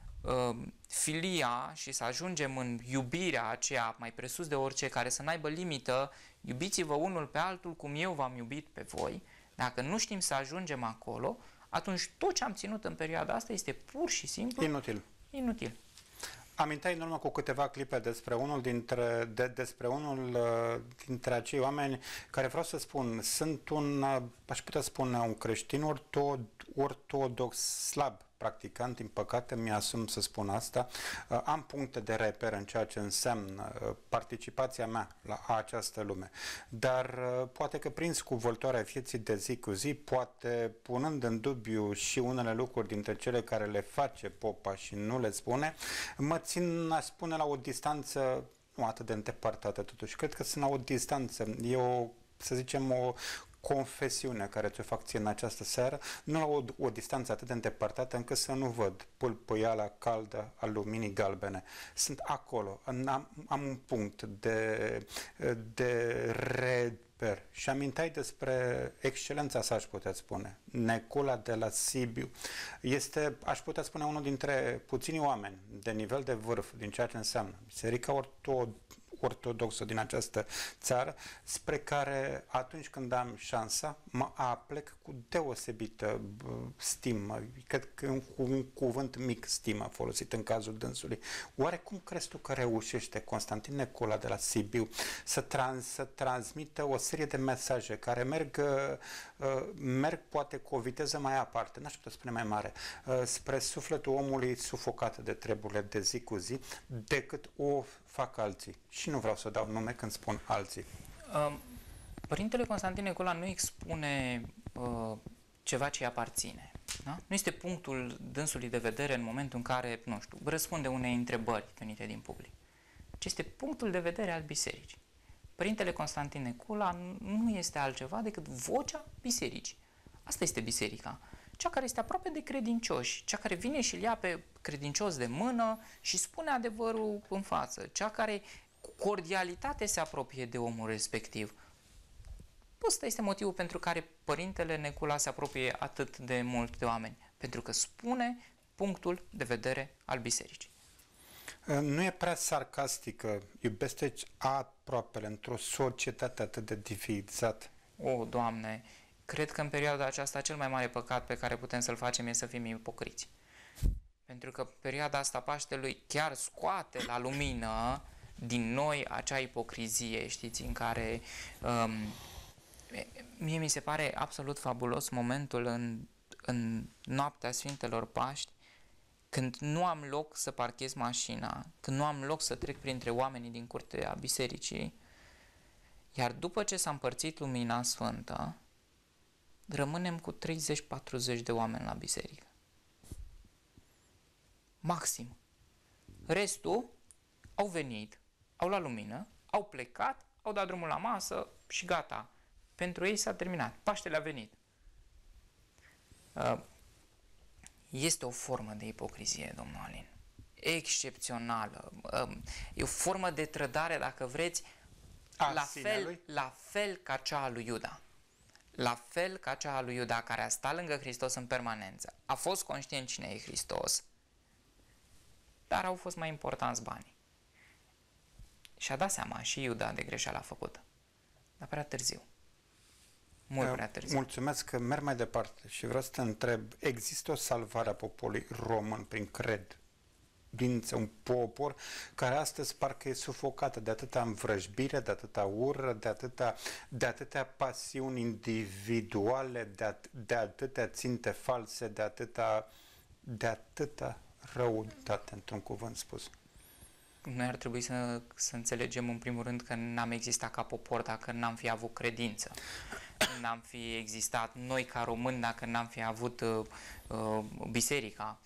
filia și să ajungem în iubirea aceea mai presus de orice, care să n-aibă limită, iubiți-vă unul pe altul cum eu v-am iubit pe voi, dacă nu știm să ajungem acolo, atunci tot ce am ținut în perioada asta este pur și simplu inutil. Aminteai în urmă cu câteva clipe despre unul dintre acei oameni care, vreau să spun, sunt aș putea spune, un creștin ortodox slab practicant, din păcate mi-asum să spun asta, am puncte de reper în ceea ce înseamnă participația mea la această lume, dar poate că prins cu vâltoarea vieții de zi cu zi, poate punând în dubiu și unele lucruri dintre cele care le face popa și nu le spune, mă țin, aș spune, la o distanță nu atât de îndepărtată totuși. Cred că sunt la o distanță, să zicem, o confesiune care ți-o fac ție în această seară, nu la o distanță atât de îndepărtată încât să nu văd pâlpâiala caldă a luminii galbene. Sunt acolo, am un punct de reper. Și aminteai despre excelența sa, aș putea spune. Necula de la Sibiu este, aș putea spune, unul dintre puțini oameni de nivel de vârf din ceea ce înseamnă Biserica ortodoxă din această țară, spre care atunci când am șansa, mă aplec cu deosebită stimă. Cred că un cuvânt mic, stimă, folosit în cazul dânsului. Oare cum crezi tu că reușește Constantin Necola de la Sibiu să transmită o serie de mesaje care merg poate cu o viteză mai aparte, n-aș putea spune mai mare, spre sufletul omului sufocat de treburile de zi cu zi, decât o fac alții. Și nu vreau să dau nume când spun alții. Părintele Constantin Necola nu expune ceva ce îi aparține. Da? Nu este punctul dânsului de vedere în momentul în care, nu știu, răspunde unei întrebări venite din public, ci este punctul de vedere al bisericii. Părintele Constantin Necola nu este altceva decât vocea bisericii. Asta este biserica. Cea care este aproape de credincioși, cea care vine și îl ia pe credincios de mână și spune adevărul în față, cea care cu cordialitate se apropie de omul respectiv. Ăsta este motivul pentru care Părintele Necola se apropie atât de mult de oameni, pentru că spune punctul de vedere al bisericii. Nu e prea sarcastică, iubește aproapele într-o societate atât de divizată. O, Doamne, cred că în perioada aceasta cel mai mare păcat pe care putem să-l facem este să fim ipocriți. Pentru că perioada asta Paștelui chiar scoate la lumină din noi acea ipocrizie, știți, în care mie mi se pare absolut fabulos momentul în noaptea Sfintelor Paști, când nu am loc să parchez mașina, când nu am loc să trec printre oamenii din curtea bisericii, iar după ce s-a împărțit lumina sfântă, rămânem cu 30-40 de oameni la biserică. Maxim. Restul au venit, au luat lumină, au plecat, au dat drumul la masă și gata. Pentru ei s-a terminat. Paștele a venit. Este o formă de ipocrizie, domnul Alin. Excepțională. E o formă de trădare, dacă vreți, la fel ca cea a lui Iuda. La fel ca cea a lui Iuda, care a stat lângă Hristos în permanență. A fost conștient cine e Hristos, dar au fost mai importanți banii. Și-a dat seama și Iuda de greșeala făcută. Dar prea târziu. Mult prea târziu. Mulțumesc că merg mai departe și vreau să te întreb, există o salvare a poporului român prin credință, un popor care astăzi parcă e sufocată de atâta învrăjbire, de atâta ură, de atâtea pasiuni individuale, de atâtea ținte false, de atâta răutate, într-un cuvânt spus. Noi ar trebui să înțelegem în primul rând că n-am existat ca popor dacă n-am fi avut credință. N-am fi existat noi ca români dacă n-am fi avut biserica.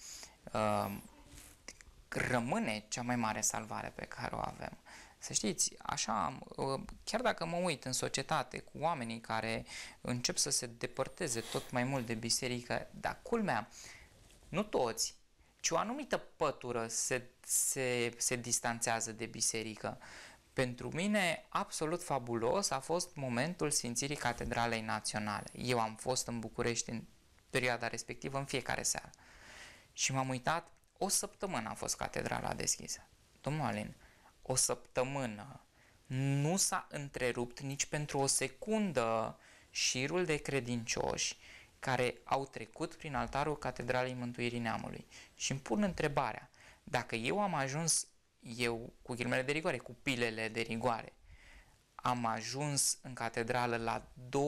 Rămâne cea mai mare salvare pe care o avem. Să știți, așa, chiar dacă mă uit în societate cu oamenii care încep să se depărteze tot mai mult de biserică, dar culmea, nu toți, ci o anumită pătură se distanțează de biserică. Pentru mine, absolut fabulos a fost momentul Sfințirii Catedralei Naționale. Eu am fost în București în perioada respectivă în fiecare seară. Și m-am uitat, o săptămână a fost catedrala deschisă. Domnul Alin, o săptămână nu s-a întrerupt nici pentru o secundă șirul de credincioși care au trecut prin altarul Catedralei Mântuirii Neamului. Și îmi pun întrebarea, dacă eu am ajuns, eu cu ghilimele de rigoare, cu pilele de rigoare, am ajuns în catedrală la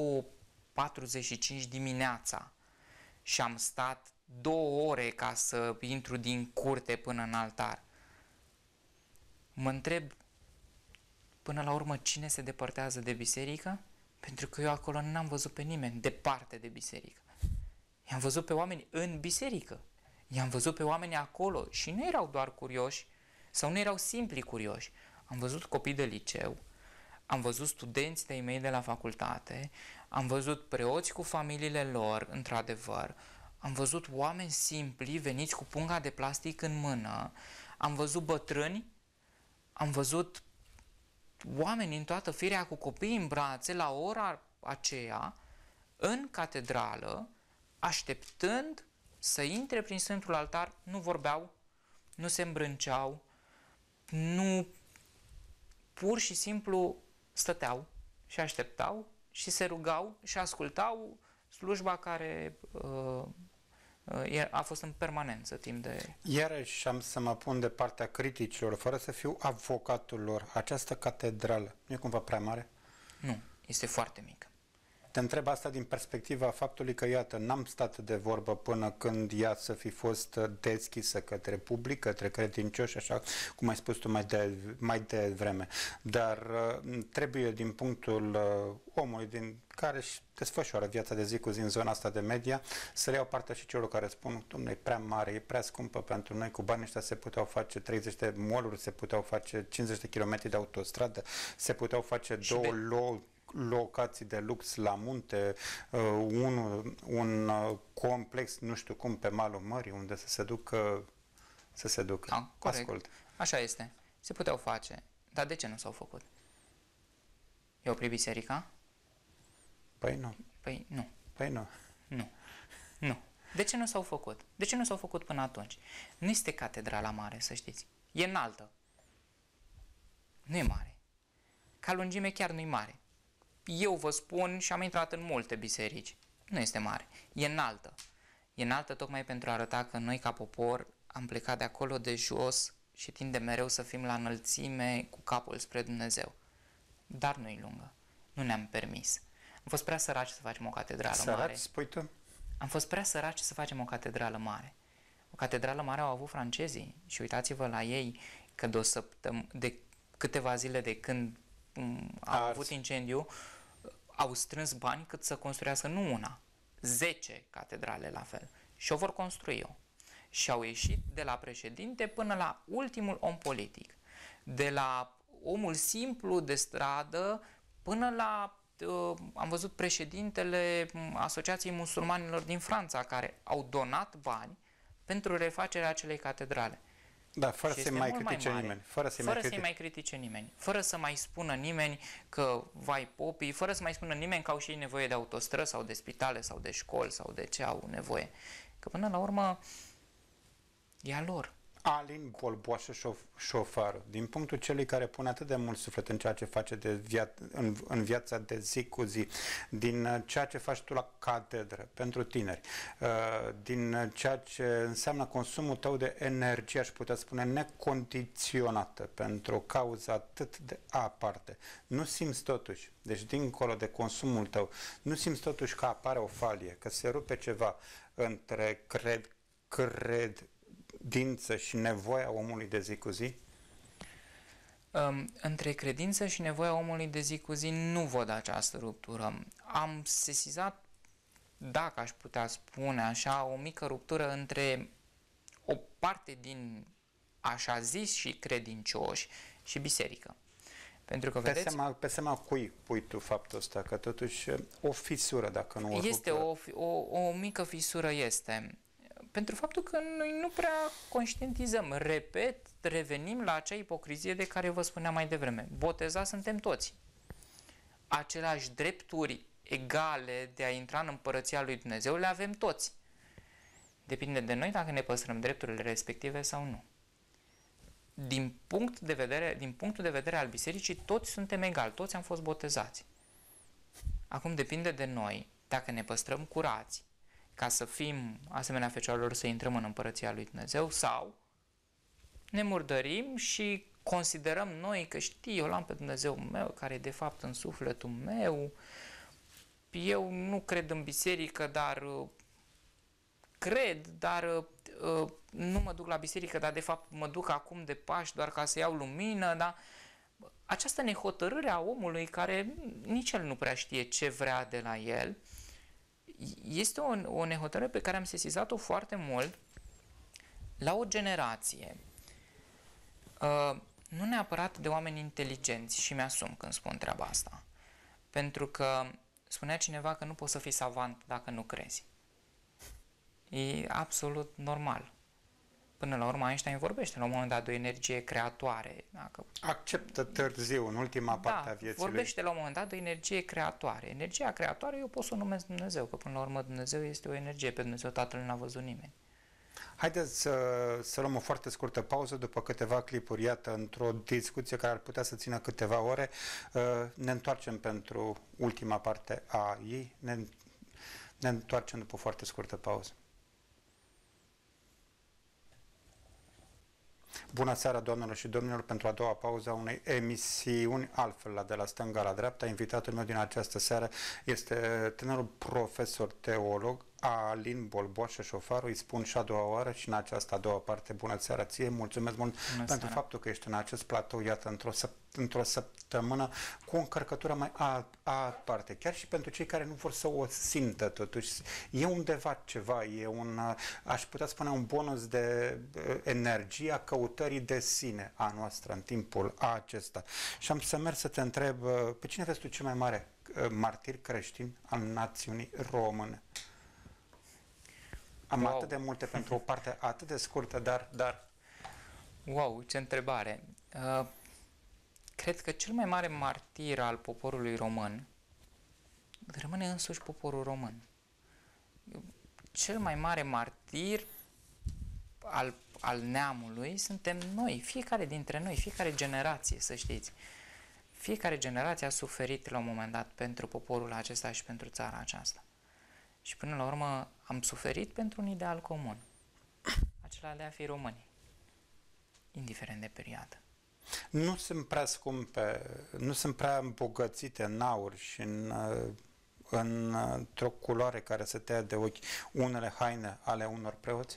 2:45 dimineața și am stat 2 ore ca să intru din curte până în altar, mă întreb până la urmă cine se depărtează de biserică? Pentru că eu acolo n-am văzut pe nimeni departe de biserică. I-am văzut pe oameni în biserică. I-am văzut pe oameni acolo și nu erau doar curioși sau nu erau simpli curioși. Am văzut copii de liceu, am văzut studenți de-ai mei de la facultate, am văzut preoți cu familiile lor, într-adevăr, am văzut oameni simpli veniți cu punga de plastic în mână, am văzut bătrâni, am văzut oameni în toată firea cu copii în brațe la ora aceea în catedrală, așteptând să intre prin Sfântul Altar. Nu vorbeau, nu se îmbrânceau, nu pur și simplu stăteau și așteptau și se rugau și ascultau slujba care a fost în permanență timp de... Iarăși am să mă pun de partea criticilor, fără să fiu avocatul lor. Această catedrală nu e cumva prea mare? Nu, este foarte mică. Te întreb asta din perspectiva faptului că, iată, n-am stat de vorbă până când ea să fi fost deschisă către public, către credincioși, așa cum ai spus tu mai devreme. Dar trebuie, din punctul omului din care își desfășoară viața de zi cu zi în zona asta de media, să le iau partea și celor care spun, dom'le, e prea mare, e prea scumpă pentru noi, cu banii ăștia se puteau face 30 de mall-uri, se puteau face 50 de kilometri de autostradă, se puteau face locații de lux la munte, un complex, nu știu cum, pe malul mării, unde să se ducă. Da, corect. Ascult. Așa este. Se puteau face. Dar de ce nu s-au făcut? E oprit biserica? Păi nu. Păi nu. Păi nu. Nu. Nu. De ce nu s-au făcut? De ce nu s-au făcut până atunci? Nu este catedrala mare, să știți. E înaltă. Nu e mare. Ca lungime chiar nu e mare. Eu vă spun și am intrat în multe biserici. Nu este mare. E înaltă. E înaltă tocmai pentru a arăta că noi ca popor am plecat de acolo de jos și tindem mereu să fim la înălțime cu capul spre Dumnezeu. Dar nu-i lungă. Nu ne-am permis. Am fost prea săraci să facem o catedrală mare. Săraci, spui tu? Am fost prea săraci să facem o catedrală mare. O catedrală mare au avut francezii și uitați-vă la ei că de câteva zile de când au avut incendiu, au strâns bani cât să construiască nu una, 10 catedrale la fel. Și o vor construi eu. Și au ieșit de la președinte până la ultimul om politic. De la omul simplu de stradă până la am văzut președintele Asociației Musulmanilor din Franța care au donat bani pentru refacerea acelei catedrale. Da, fără să-i mai critice nimeni. Fără să-i mai critice nimeni. Fără să mai spună nimeni că vai popii, fără să mai spună nimeni că au și ei nevoie de autostrăzi sau de spitale sau de școli sau de ce au nevoie. Că până la urmă e a lor. Alin Bolboașă, șofarul, din punctul celui care pune atât de mult suflet în ceea ce face în viața de zi cu zi, din ceea ce faci tu la catedră pentru tineri, din ceea ce înseamnă consumul tău de energie, aș putea spune, necondiționată pentru o cauză atât de aparte. Nu simți totuși, deci dincolo de consumul tău, nu simți totuși că apare o falie, că se rupe ceva între credință și nevoia omului de zi cu zi? Între credință și nevoia omului de zi cu zi nu văd această ruptură. Am sesizat, dacă aș putea spune așa, o mică ruptură între o parte din așa zis și credincioși și biserică. Pentru că, vedeți, pe seama cui pui tu faptul ăsta? Că totuși o fisură, dacă nu o este o mică fisură este. Pentru faptul că noi nu prea conștientizăm. Repet, revenim la acea ipocrizie de care vă spuneam mai devreme. Botezați suntem toți. Aceleași drepturi egale de a intra în Împărăția lui Dumnezeu le avem toți. Depinde de noi dacă ne păstrăm drepturile respective sau nu. Din punctul de vedere al bisericii, toți suntem egali, toți am fost botezați. Acum depinde de noi dacă ne păstrăm curați ca să fim asemenea fecioarelor să intrăm în Împărăția lui Dumnezeu sau ne murdărim și considerăm noi că știi, eu l-am pe Dumnezeu meu care e de fapt în sufletul meu, eu nu cred în biserică, dar cred, dar nu mă duc la biserică, dar de fapt mă duc acum de Paști doar ca să iau lumină, da? Această nehotărâre a omului care nici el nu prea știe ce vrea de la el, este o nehotărâre pe care am sesizat-o foarte mult la o generație, nu neapărat de oameni inteligenți, și mi-asum când spun treaba asta, pentru că spunea cineva că nu poți să fii savant dacă nu crezi. E absolut normal. Până la urmă, Einstein vorbește la un moment dat de o energie creatoare. Dacă... Acceptă târziu, în ultima parte a vieții vorbește la un moment dat de o energie creatoare. Energia creatoare eu pot să o numesc Dumnezeu, că până la urmă Dumnezeu este o energie, pe Dumnezeu Tatăl n-a văzut nimeni. Haideți să luăm o foarte scurtă pauză după câteva clipuri, iată, într-o discuție care ar putea să țină câteva ore. Ne întoarcem pentru ultima parte a ei. Ne întoarcem după o foarte scurtă pauză. Bună seara, doamnelor și domnilor, pentru a doua pauză a unei emisiuni altfel la de la stânga la dreapta. Invitatul meu din această seară este tânărul profesor teolog Alin Bolboașă Șofaru. Îi spun și a doua oară și în această a doua parte bună seara ție. Mulțumesc mult pentru faptul că ești în acest platou, iată, într-o săptămână cu o încărcătură mai aparte. Chiar și pentru cei care nu vor să o simtă totuși. E undeva ceva, e aș putea spune, un bonus de energie a căutării de sine a noastră în timpul acesta. Și am să merg să te întreb, pe cine vezi tu cel mai mare martir creștin al națiunii române? Am atât de multe pentru o parte atât de scurtă, dar... Wow, ce întrebare! Cred că cel mai mare martir al poporului român rămâne însuși poporul român. Cel mai mare martir al neamului suntem noi, fiecare dintre noi, fiecare generație, să știți. Fiecare generație a suferit la un moment dat pentru poporul acesta și pentru țara aceasta. Și până la urmă am suferit pentru un ideal comun, acela de a fi români, indiferent de perioadă. Nu sunt prea scumpe, nu sunt prea îmbogățite în aur și într-o culoare care să te ia de ochi unele haine ale unor preoți?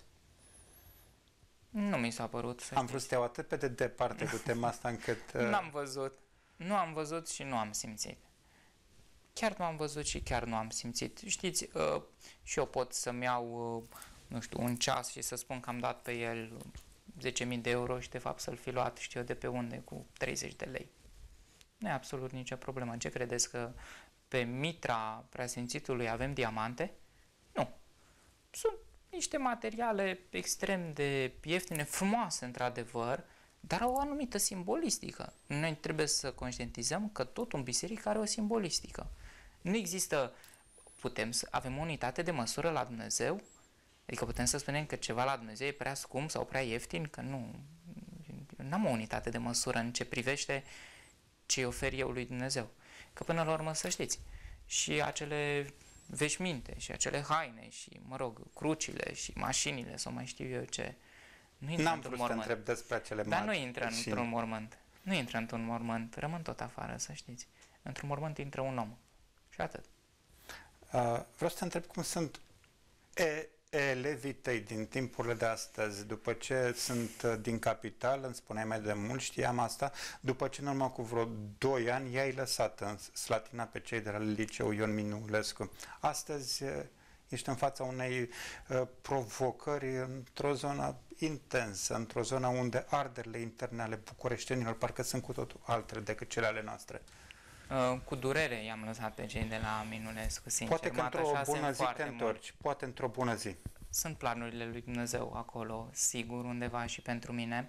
Nu mi s-a părut, să Am vrut să te iau atât pe de departe cu tema asta încât... N-am văzut. Nu am văzut și nu am simțit. Chiar nu am văzut și chiar nu am simțit. Știți, și eu pot să-mi iau, nu știu, un ceas și să spun că am dat pe el 10.000 de euro și de fapt să-l fi luat, știu eu de pe unde, cu 30 de lei. Nu e absolut nicio problemă. Ce credeți, că pe mitra preasfințitului avem diamante? Nu. Sunt niște materiale extrem de ieftine, frumoase într-adevăr, dar au o anumită simbolistică. Noi trebuie să conștientizăm că tot un biseric are o simbolistică. Nu există, avem o unitate de măsură la Dumnezeu? Adică putem să spunem că ceva la Dumnezeu e prea scump sau prea ieftin? Că nu. N-am o unitate de măsură în ce privește ce ofer eu lui Dumnezeu. Că până la urmă, să știți, și acele veșminte, și acele haine, și, mă rog, crucile, și mașinile, sau mai știu eu ce, nu intră N-am într-un vrut să mormânt. întreb despre acele Dar nu intră într-un mormânt. Nu intră într-un mormânt, rămân tot afară, să știți. Într-un mormânt intră un om. Și atât. Vreau să te întreb cum sunt elevii tăi din timpurile de astăzi, după ce sunt din capital, îmi spuneai mai de mult, știam asta, după ce în urmă cu vreo 2 ani i-ai lăsat în Slatina pe cei de la liceul Ion Minulescu. Astăzi ești în fața unei provocări într-o zonă intensă, într-o zonă unde arderile interne ale bucureștenilor parcă sunt cu totul altele decât cele ale noastre. Cu durere i-am lăsat pe cei de la Minulescu, sincer. Poate că într-o bună zi te întorci, poate într-o bună zi. Sunt planurile lui Dumnezeu acolo, sigur, undeva și pentru mine.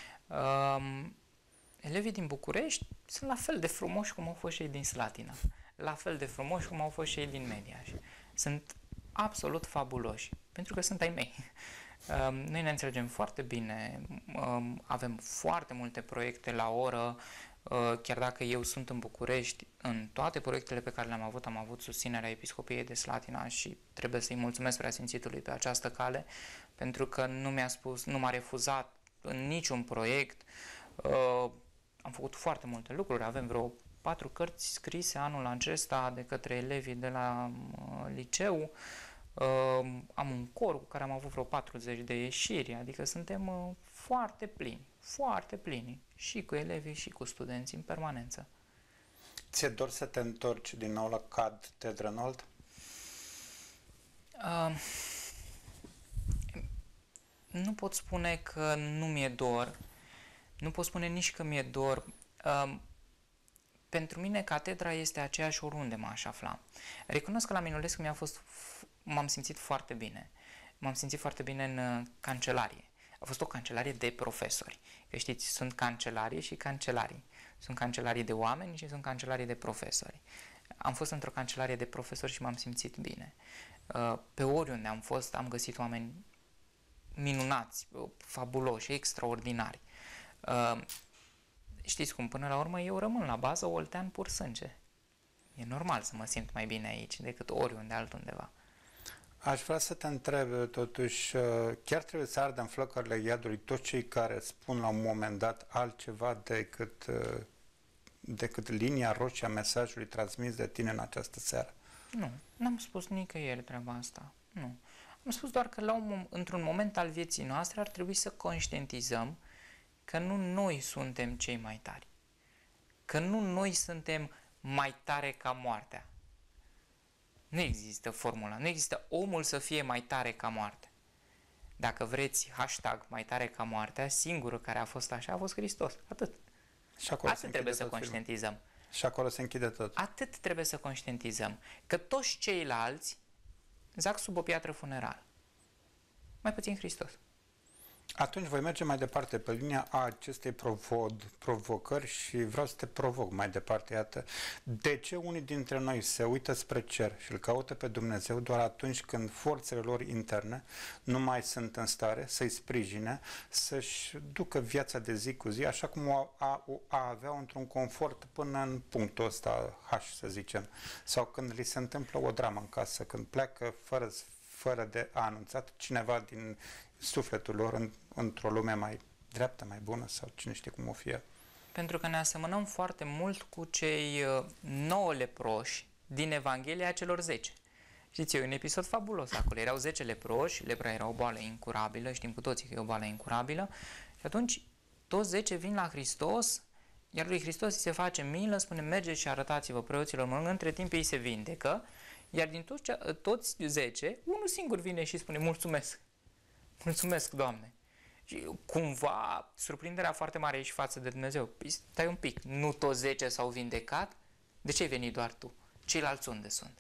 Elevii din București sunt la fel de frumoși cum au fost cei din Slatina, la fel de frumoși cum au fost cei din Mediaș. Sunt absolut fabuloși, pentru că sunt ai mei. Noi ne înțelegem foarte bine, avem foarte multe proiecte la oră, chiar dacă eu sunt în București, în toate proiectele pe care le-am avut, am avut susținerea Episcopiei de Slatina și trebuie să-i mulțumesc Preasfințitului pe această cale, pentru că nu m-a refuzat în niciun proiect. Am făcut foarte multe lucruri, avem vreo 4 cărți scrise anul acesta de către elevii de la liceu. Am un cor cu care am avut vreo 40 de ieșiri, adică suntem foarte plini, și cu elevii și cu studenții în permanență. Ți-e dor să te întorci din nou la Catedra Înalt? Nu pot spune că nu mi-e dor, nu pot spune nici că mi-e dor. Pentru mine catedra este aceeași oriunde m-aș afla. Recunosc că la Minulescu m-am simțit foarte bine. M-am simțit foarte bine în cancelarie. A fost o cancelarie de profesori. Că știți, sunt cancelarie și cancelarii. Sunt cancelarii de oameni și sunt cancelarii de profesori. Am fost într-o cancelarie de profesori și m-am simțit bine. Pe oriunde am fost, am găsit oameni minunați, fabuloși, extraordinari. Știți cum, până la urmă eu rămân la bază oltean pur sânge. E normal să mă simt mai bine aici decât oriunde altundeva. Aș vrea să te întreb, totuși, chiar trebuie să ardă în flăcările iadului toți cei care spun la un moment dat altceva decât linia roșie a mesajului transmis de tine în această seară? Nu, n-am spus nicăieri treaba asta. Nu. Am spus doar că într-un moment al vieții noastre ar trebui să conștientizăm că nu noi suntem cei mai tari. Că nu noi suntem mai tare ca moartea. Nu există formula, nu există omul să fie mai tare ca moartea. Dacă vreți hashtag mai tare ca moartea, singurul care a fost așa a fost Hristos. Atât. Atât trebuie să conștientizăm. Și acolo se închide tot. Atât trebuie să conștientizăm. Că toți ceilalți zac sub o piatră funerală. Mai puțin Hristos. Atunci voi merge mai departe pe linia a acestei provocări și vreau să te provoc mai departe. Iată, de ce unii dintre noi se uită spre cer și îl caută pe Dumnezeu doar atunci când forțele lor interne nu mai sunt în stare să-i sprijine, să-și ducă viața de zi cu zi, așa cum o aveau într-un confort până în punctul ăsta H, să zicem, sau când li se întâmplă o dramă în casă, când pleacă fără de a anunțat cineva din sufletul lor într-o lume mai dreaptă, mai bună sau cine știe cum o fie. Pentru că ne asemănăm foarte mult cu cei 9 leproși din Evanghelia celor 10. Știți, e un episod fabulos acolo. Erau 10 leproși, lepra era o boală incurabilă, știm cu toții că e o boală incurabilă, și atunci toți 10 vin la Hristos, iar lui Hristos îi se face milă, spune mergeți și arătați-vă preoților mănânc, între timp ei se vindecă, iar din toți 10, unul singur vine și spune mulțumesc. Mulțumesc, Doamne! Și cumva, surprinderea foarte mare e și față de Dumnezeu. Păi, stai un pic, nu toți 10 s-au vindecat? De ce ai venit doar tu? Ceilalți unde sunt?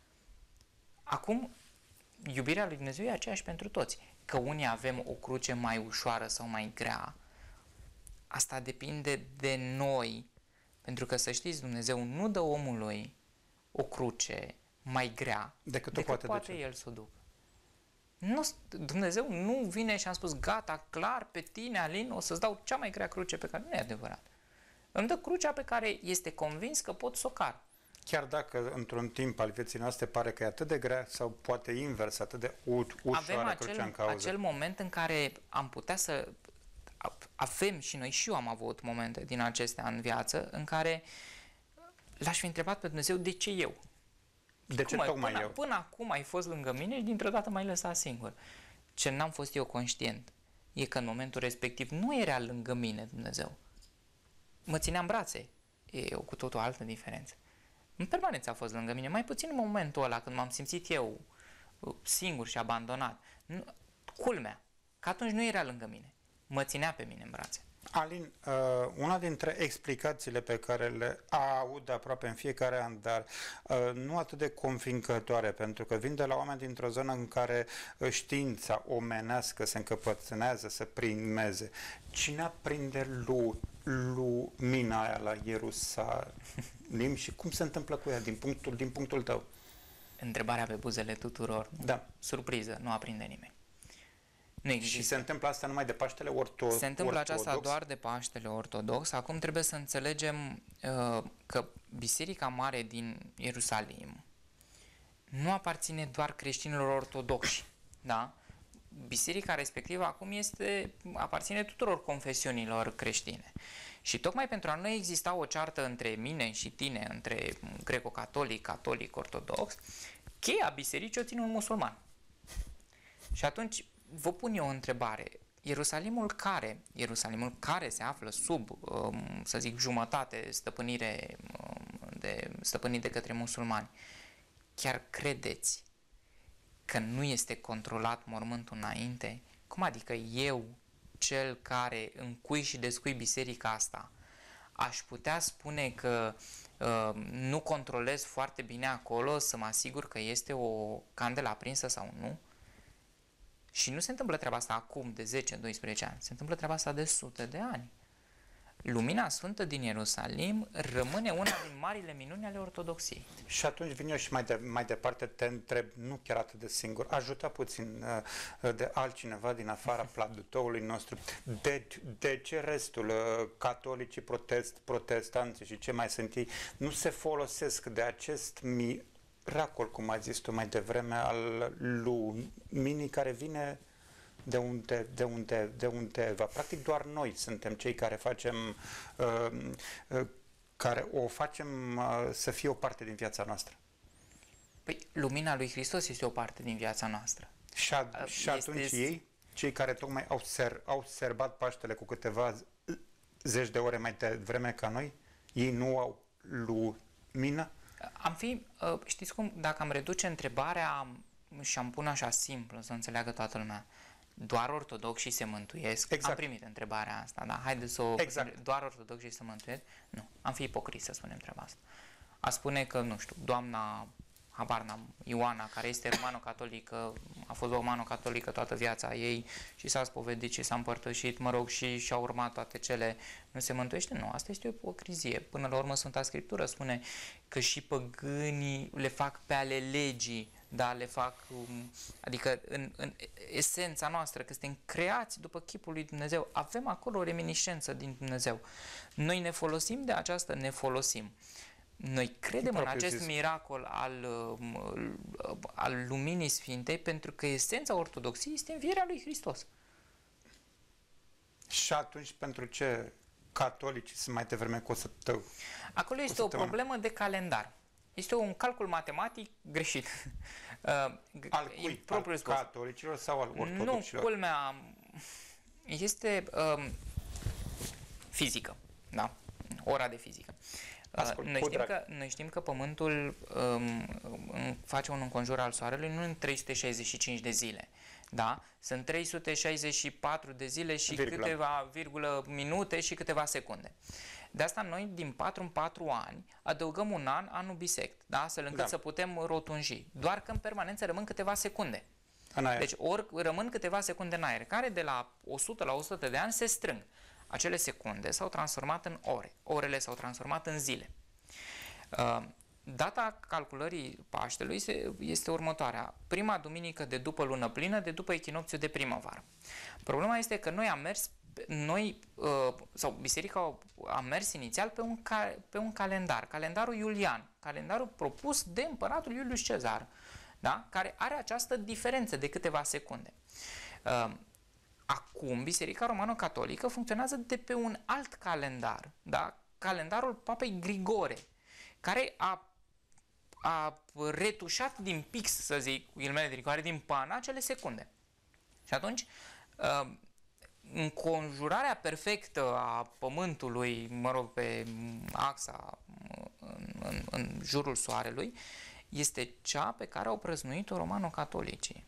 Acum, iubirea lui Dumnezeu e aceeași pentru toți. Că unii avem o cruce mai ușoară sau mai grea, asta depinde de noi. Pentru că, să știți, Dumnezeu nu dă omului o cruce mai grea decât poate el să o ducă. Nu, Dumnezeu nu vine și am spus, gata, clar, pe tine, Alin, o să-ți dau cea mai grea cruce pe care... Nu e adevărat. Îmi dă crucea pe care este convins că pot să o car. Chiar dacă într-un timp al vieții noastre pare că e atât de grea sau poate invers, atât de ușoară crucea în cauză. Acel moment în care am putea să... Avem și noi, și eu am avut momente din acestea în viață, în care l-aș fi întrebat pe Dumnezeu, de ce eu? De ce tocmai eu? Până acum ai fost lângă mine și dintr-o dată m-ai lăsat singur. Ce n-am fost eu conștient e că în momentul respectiv nu era lângă mine Dumnezeu. Mă ținea în brațe. E o cu totul altă diferență. În permanență a fost lângă mine, mai puțin în momentul ăla când m-am simțit eu singur și abandonat. Culmea, că atunci nu era lângă mine. Mă ținea pe mine în brațe. Alin, una dintre explicațiile pe care le aud aproape în fiecare an, dar nu atât de convingătoare, pentru că vin de la oameni dintr-o zonă în care știința omenească se încăpățânează să primeze. Cine aprinde lumina aia la Ierusalim și cum se întâmplă cu ea din punctul tău? Întrebarea pe buzele tuturor. Da. Surpriză, nu aprinde nimeni. Și se întâmplă asta numai de Paștele Ortodox? Se întâmplă aceasta doar de Paștele Ortodox. Acum trebuie să înțelegem că Biserica Mare din Ierusalim nu aparține doar creștinilor ortodoxi. Da? Biserica respectivă acum aparține tuturor confesiunilor creștine. Și tocmai pentru a nu exista o ceartă între mine și tine, între greco-catolic, catolic, ortodox, cheia bisericii o ține un musulman. Și atunci vă pun eu o întrebare. Ierusalimul care se află sub, să zic, jumătate stăpânit de către musulmani, chiar credeți că nu este controlat mormântul înainte? Cum adică eu, cel care încui și descui biserica asta, aș putea spune că nu controlez foarte bine acolo să mă asigur că este o candelă aprinsă sau nu? Și nu se întâmplă treaba asta acum, de 10-12 ani. Se întâmplă treaba asta de sute de ani. Lumina Sfântă din Ierusalim rămâne una din marile minuni ale Ortodoxiei. Și atunci vin eu și mai departe te întreb, nu chiar atât de singur, ajuta puțin de altcineva din afara planutoului nostru. De ce restul, catolicii, protestanții și ce mai sunt ei, nu se folosesc de acest miracol, cum ai zis tu mai devreme, al luminii care vine de undeva. Practic doar noi suntem cei care facem care o facem să fie o parte din viața noastră. Păi, lumina lui Hristos este o parte din viața noastră. Și atunci ei, cei care tocmai au serbat Paștele cu câteva zeci de ore mai devreme ca noi, ei nu au lumină? Știți cum, dacă am reduce întrebarea și am pune așa simplu, să înțeleagă toată lumea, doar ortodoxii se mântuiesc? Exact. Am primit întrebarea asta, da? Haideți să o... Exact. Doar ortodoxii se mântuiesc? Nu. Am fi ipocrit să spunem treaba asta. A spune că, nu știu, doamna, habar n-am, Ioana, care este romano-catolică, a fost romano-catolică toată viața ei și s-a spovedit și s-a împărtășit, mă rog, și a urmat toate cele, nu se mântuiește? Nu, asta este o ipocrizie. Până la urmă Sfânta Scriptură spune că și păgânii le fac pe ale legii, da, le fac, adică în esența noastră, că suntem creați după chipul lui Dumnezeu, avem acolo o reminiscență din Dumnezeu. Noi ne folosim de aceasta, ne folosim. Noi credem în acest miracol al luminii sfintei, pentru că esența ortodoxiei este învierea lui Hristos. Și atunci pentru ce catolicii sunt mai devreme cu o săptămână? Acolo este o problemă de calendar. Este un calcul matematic greșit. Al cui? Al catolicilor sau al ortodoxilor? Nu, culmea este fizică, da? Ora de fizică. Noi știm că Pământul face un înconjur al Soarelui nu în 365 de zile. Da? Sunt 364 de zile și câteva minute și câteva secunde. De asta noi din 4 în 4 ani adăugăm un an, anul bisect, da? Astfel încât să putem rotunji. Doar că în permanență rămân câteva secunde. Deci ori rămân câteva secunde în aer, care de la 100 la 100 de ani se strâng. Acele secunde s-au transformat în ore, orele s-au transformat în zile. Data calculării Paștelui este următoarea. Prima duminică de după lună plină, de după echinocțiul de primăvară. Problema este că sau biserica a mers inițial pe un calendar, calendarul iulian, calendarul propus de împăratul Iulius Cezar, da? Care are această diferență de câteva secunde. Acum, Biserica Romano-Catolică funcționează de pe un alt calendar, da? Calendarul Papei Grigore, care a retușat din pix, să zic, cu ghilimele de rigoare, din pana acele secunde. Și atunci, înconjurarea perfectă a Pământului, mă rog, pe axa în jurul Soarelui, este cea pe care au prăznuit-o romano-catolicii.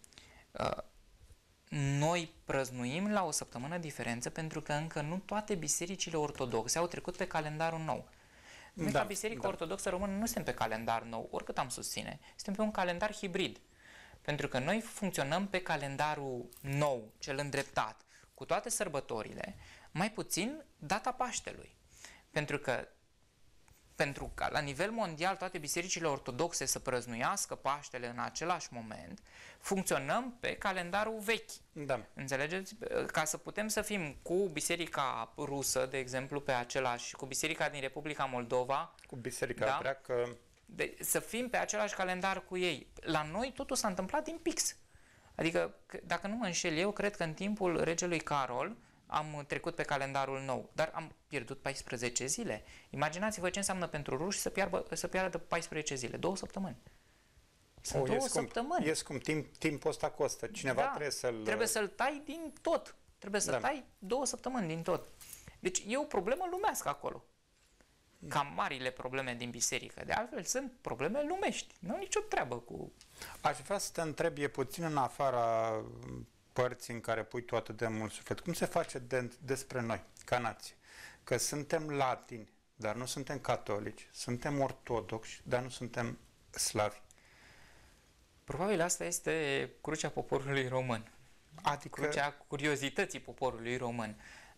Noi prăznuim la o săptămână diferență pentru că încă nu toate bisericile ortodoxe au trecut pe calendarul nou. Noi ca Biserica Ortodoxă Română nu suntem pe calendar nou, oricât am susține. Suntem pe un calendar hibrid. Pentru că noi funcționăm pe calendarul nou, cel îndreptat, cu toate sărbătorile, mai puțin data Paștelui. Pentru ca la nivel mondial toate bisericile ortodoxe să prăznuiască Paștele în același moment, funcționăm pe calendarul vechi. Da. Înțelegeți? Ca să putem să fim cu biserica rusă, de exemplu, pe același, cu biserica din Republica Moldova, cu biserica greacă, să fim pe același calendar cu ei. La noi totul s-a întâmplat din pix. Adică, dacă nu mă înșel eu, cred că în timpul regelui Carol am trecut pe calendarul nou, dar am pierdut 14 zile. Imaginați-vă ce înseamnă pentru ruși să piardă 14 zile, 2 săptămâni. Sunt 2 săptămâni. E scump, timpul ăsta costă. Cineva trebuie să-l tai din tot. Trebuie să tai 2 săptămâni din tot. Deci e o problemă lumească acolo. Cam marile probleme din biserică. De altfel sunt probleme lumești. Nu au nicio treabă cu... Aș vrea să te întreb, e puțin în afara părții în care pui tu atât de mult suflet. Cum se face despre noi, ca nație? Că suntem latini, dar nu suntem catolici. Suntem ortodoxi, dar nu suntem slavi. Probabil asta este crucea poporului român. Adică crucea curiozității poporului român.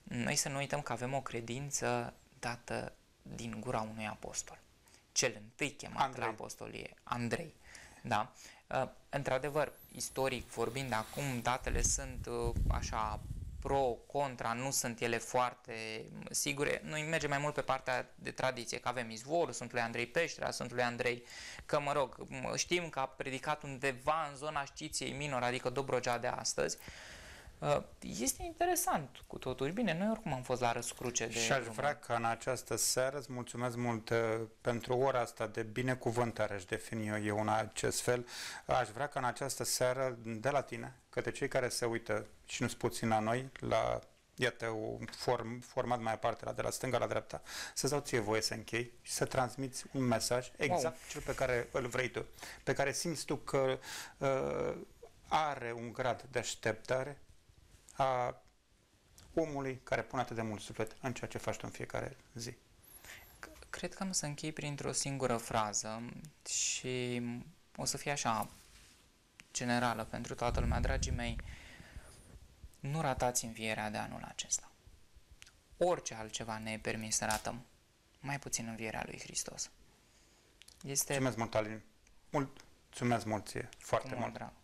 Noi să nu uităm că avem o credință dată din gura unui apostol. Cel întâi chemat la apostolie, Andrei. Da? Într-adevăr, istoric vorbind, acum datele sunt așa pro, contra, nu sunt ele foarte sigure. Noi mergem mai mult pe partea de tradiție, că avem izvorul Sfântului Andrei Peștera, Sfântului Andrei, că mă rog, știm că a predicat undeva în zona Sciției Minor, adică Dobrogea de astăzi. Este interesant cu totul. Bine, noi oricum am fost la răscruce de și aș vrea ca în această seară, îți mulțumesc mult pentru ora asta de binecuvântare, aș defini eu în acest fel, aș vrea ca în această seară de la tine, către cei care se uită și nu-s puțin la noi, la iată, un format mai aparte, de la stânga la dreapta, să-ți dau ție voie să închei și să transmiți un mesaj exact cel pe care îl vrei tu, pe care simți tu că are un grad de așteptare a omului care pune atât de mult suflet în ceea ce faci tu în fiecare zi. Cred că am să închei printr-o singură frază și o să fie așa generală pentru toată lumea. Dragii mei, nu ratați învierea de anul acesta. Orice altceva ne e permis să ratăm, mai puțin învierea lui Hristos. Mulțumesc mult, Alin. Mulțumesc mult ție, foarte mult. Drag.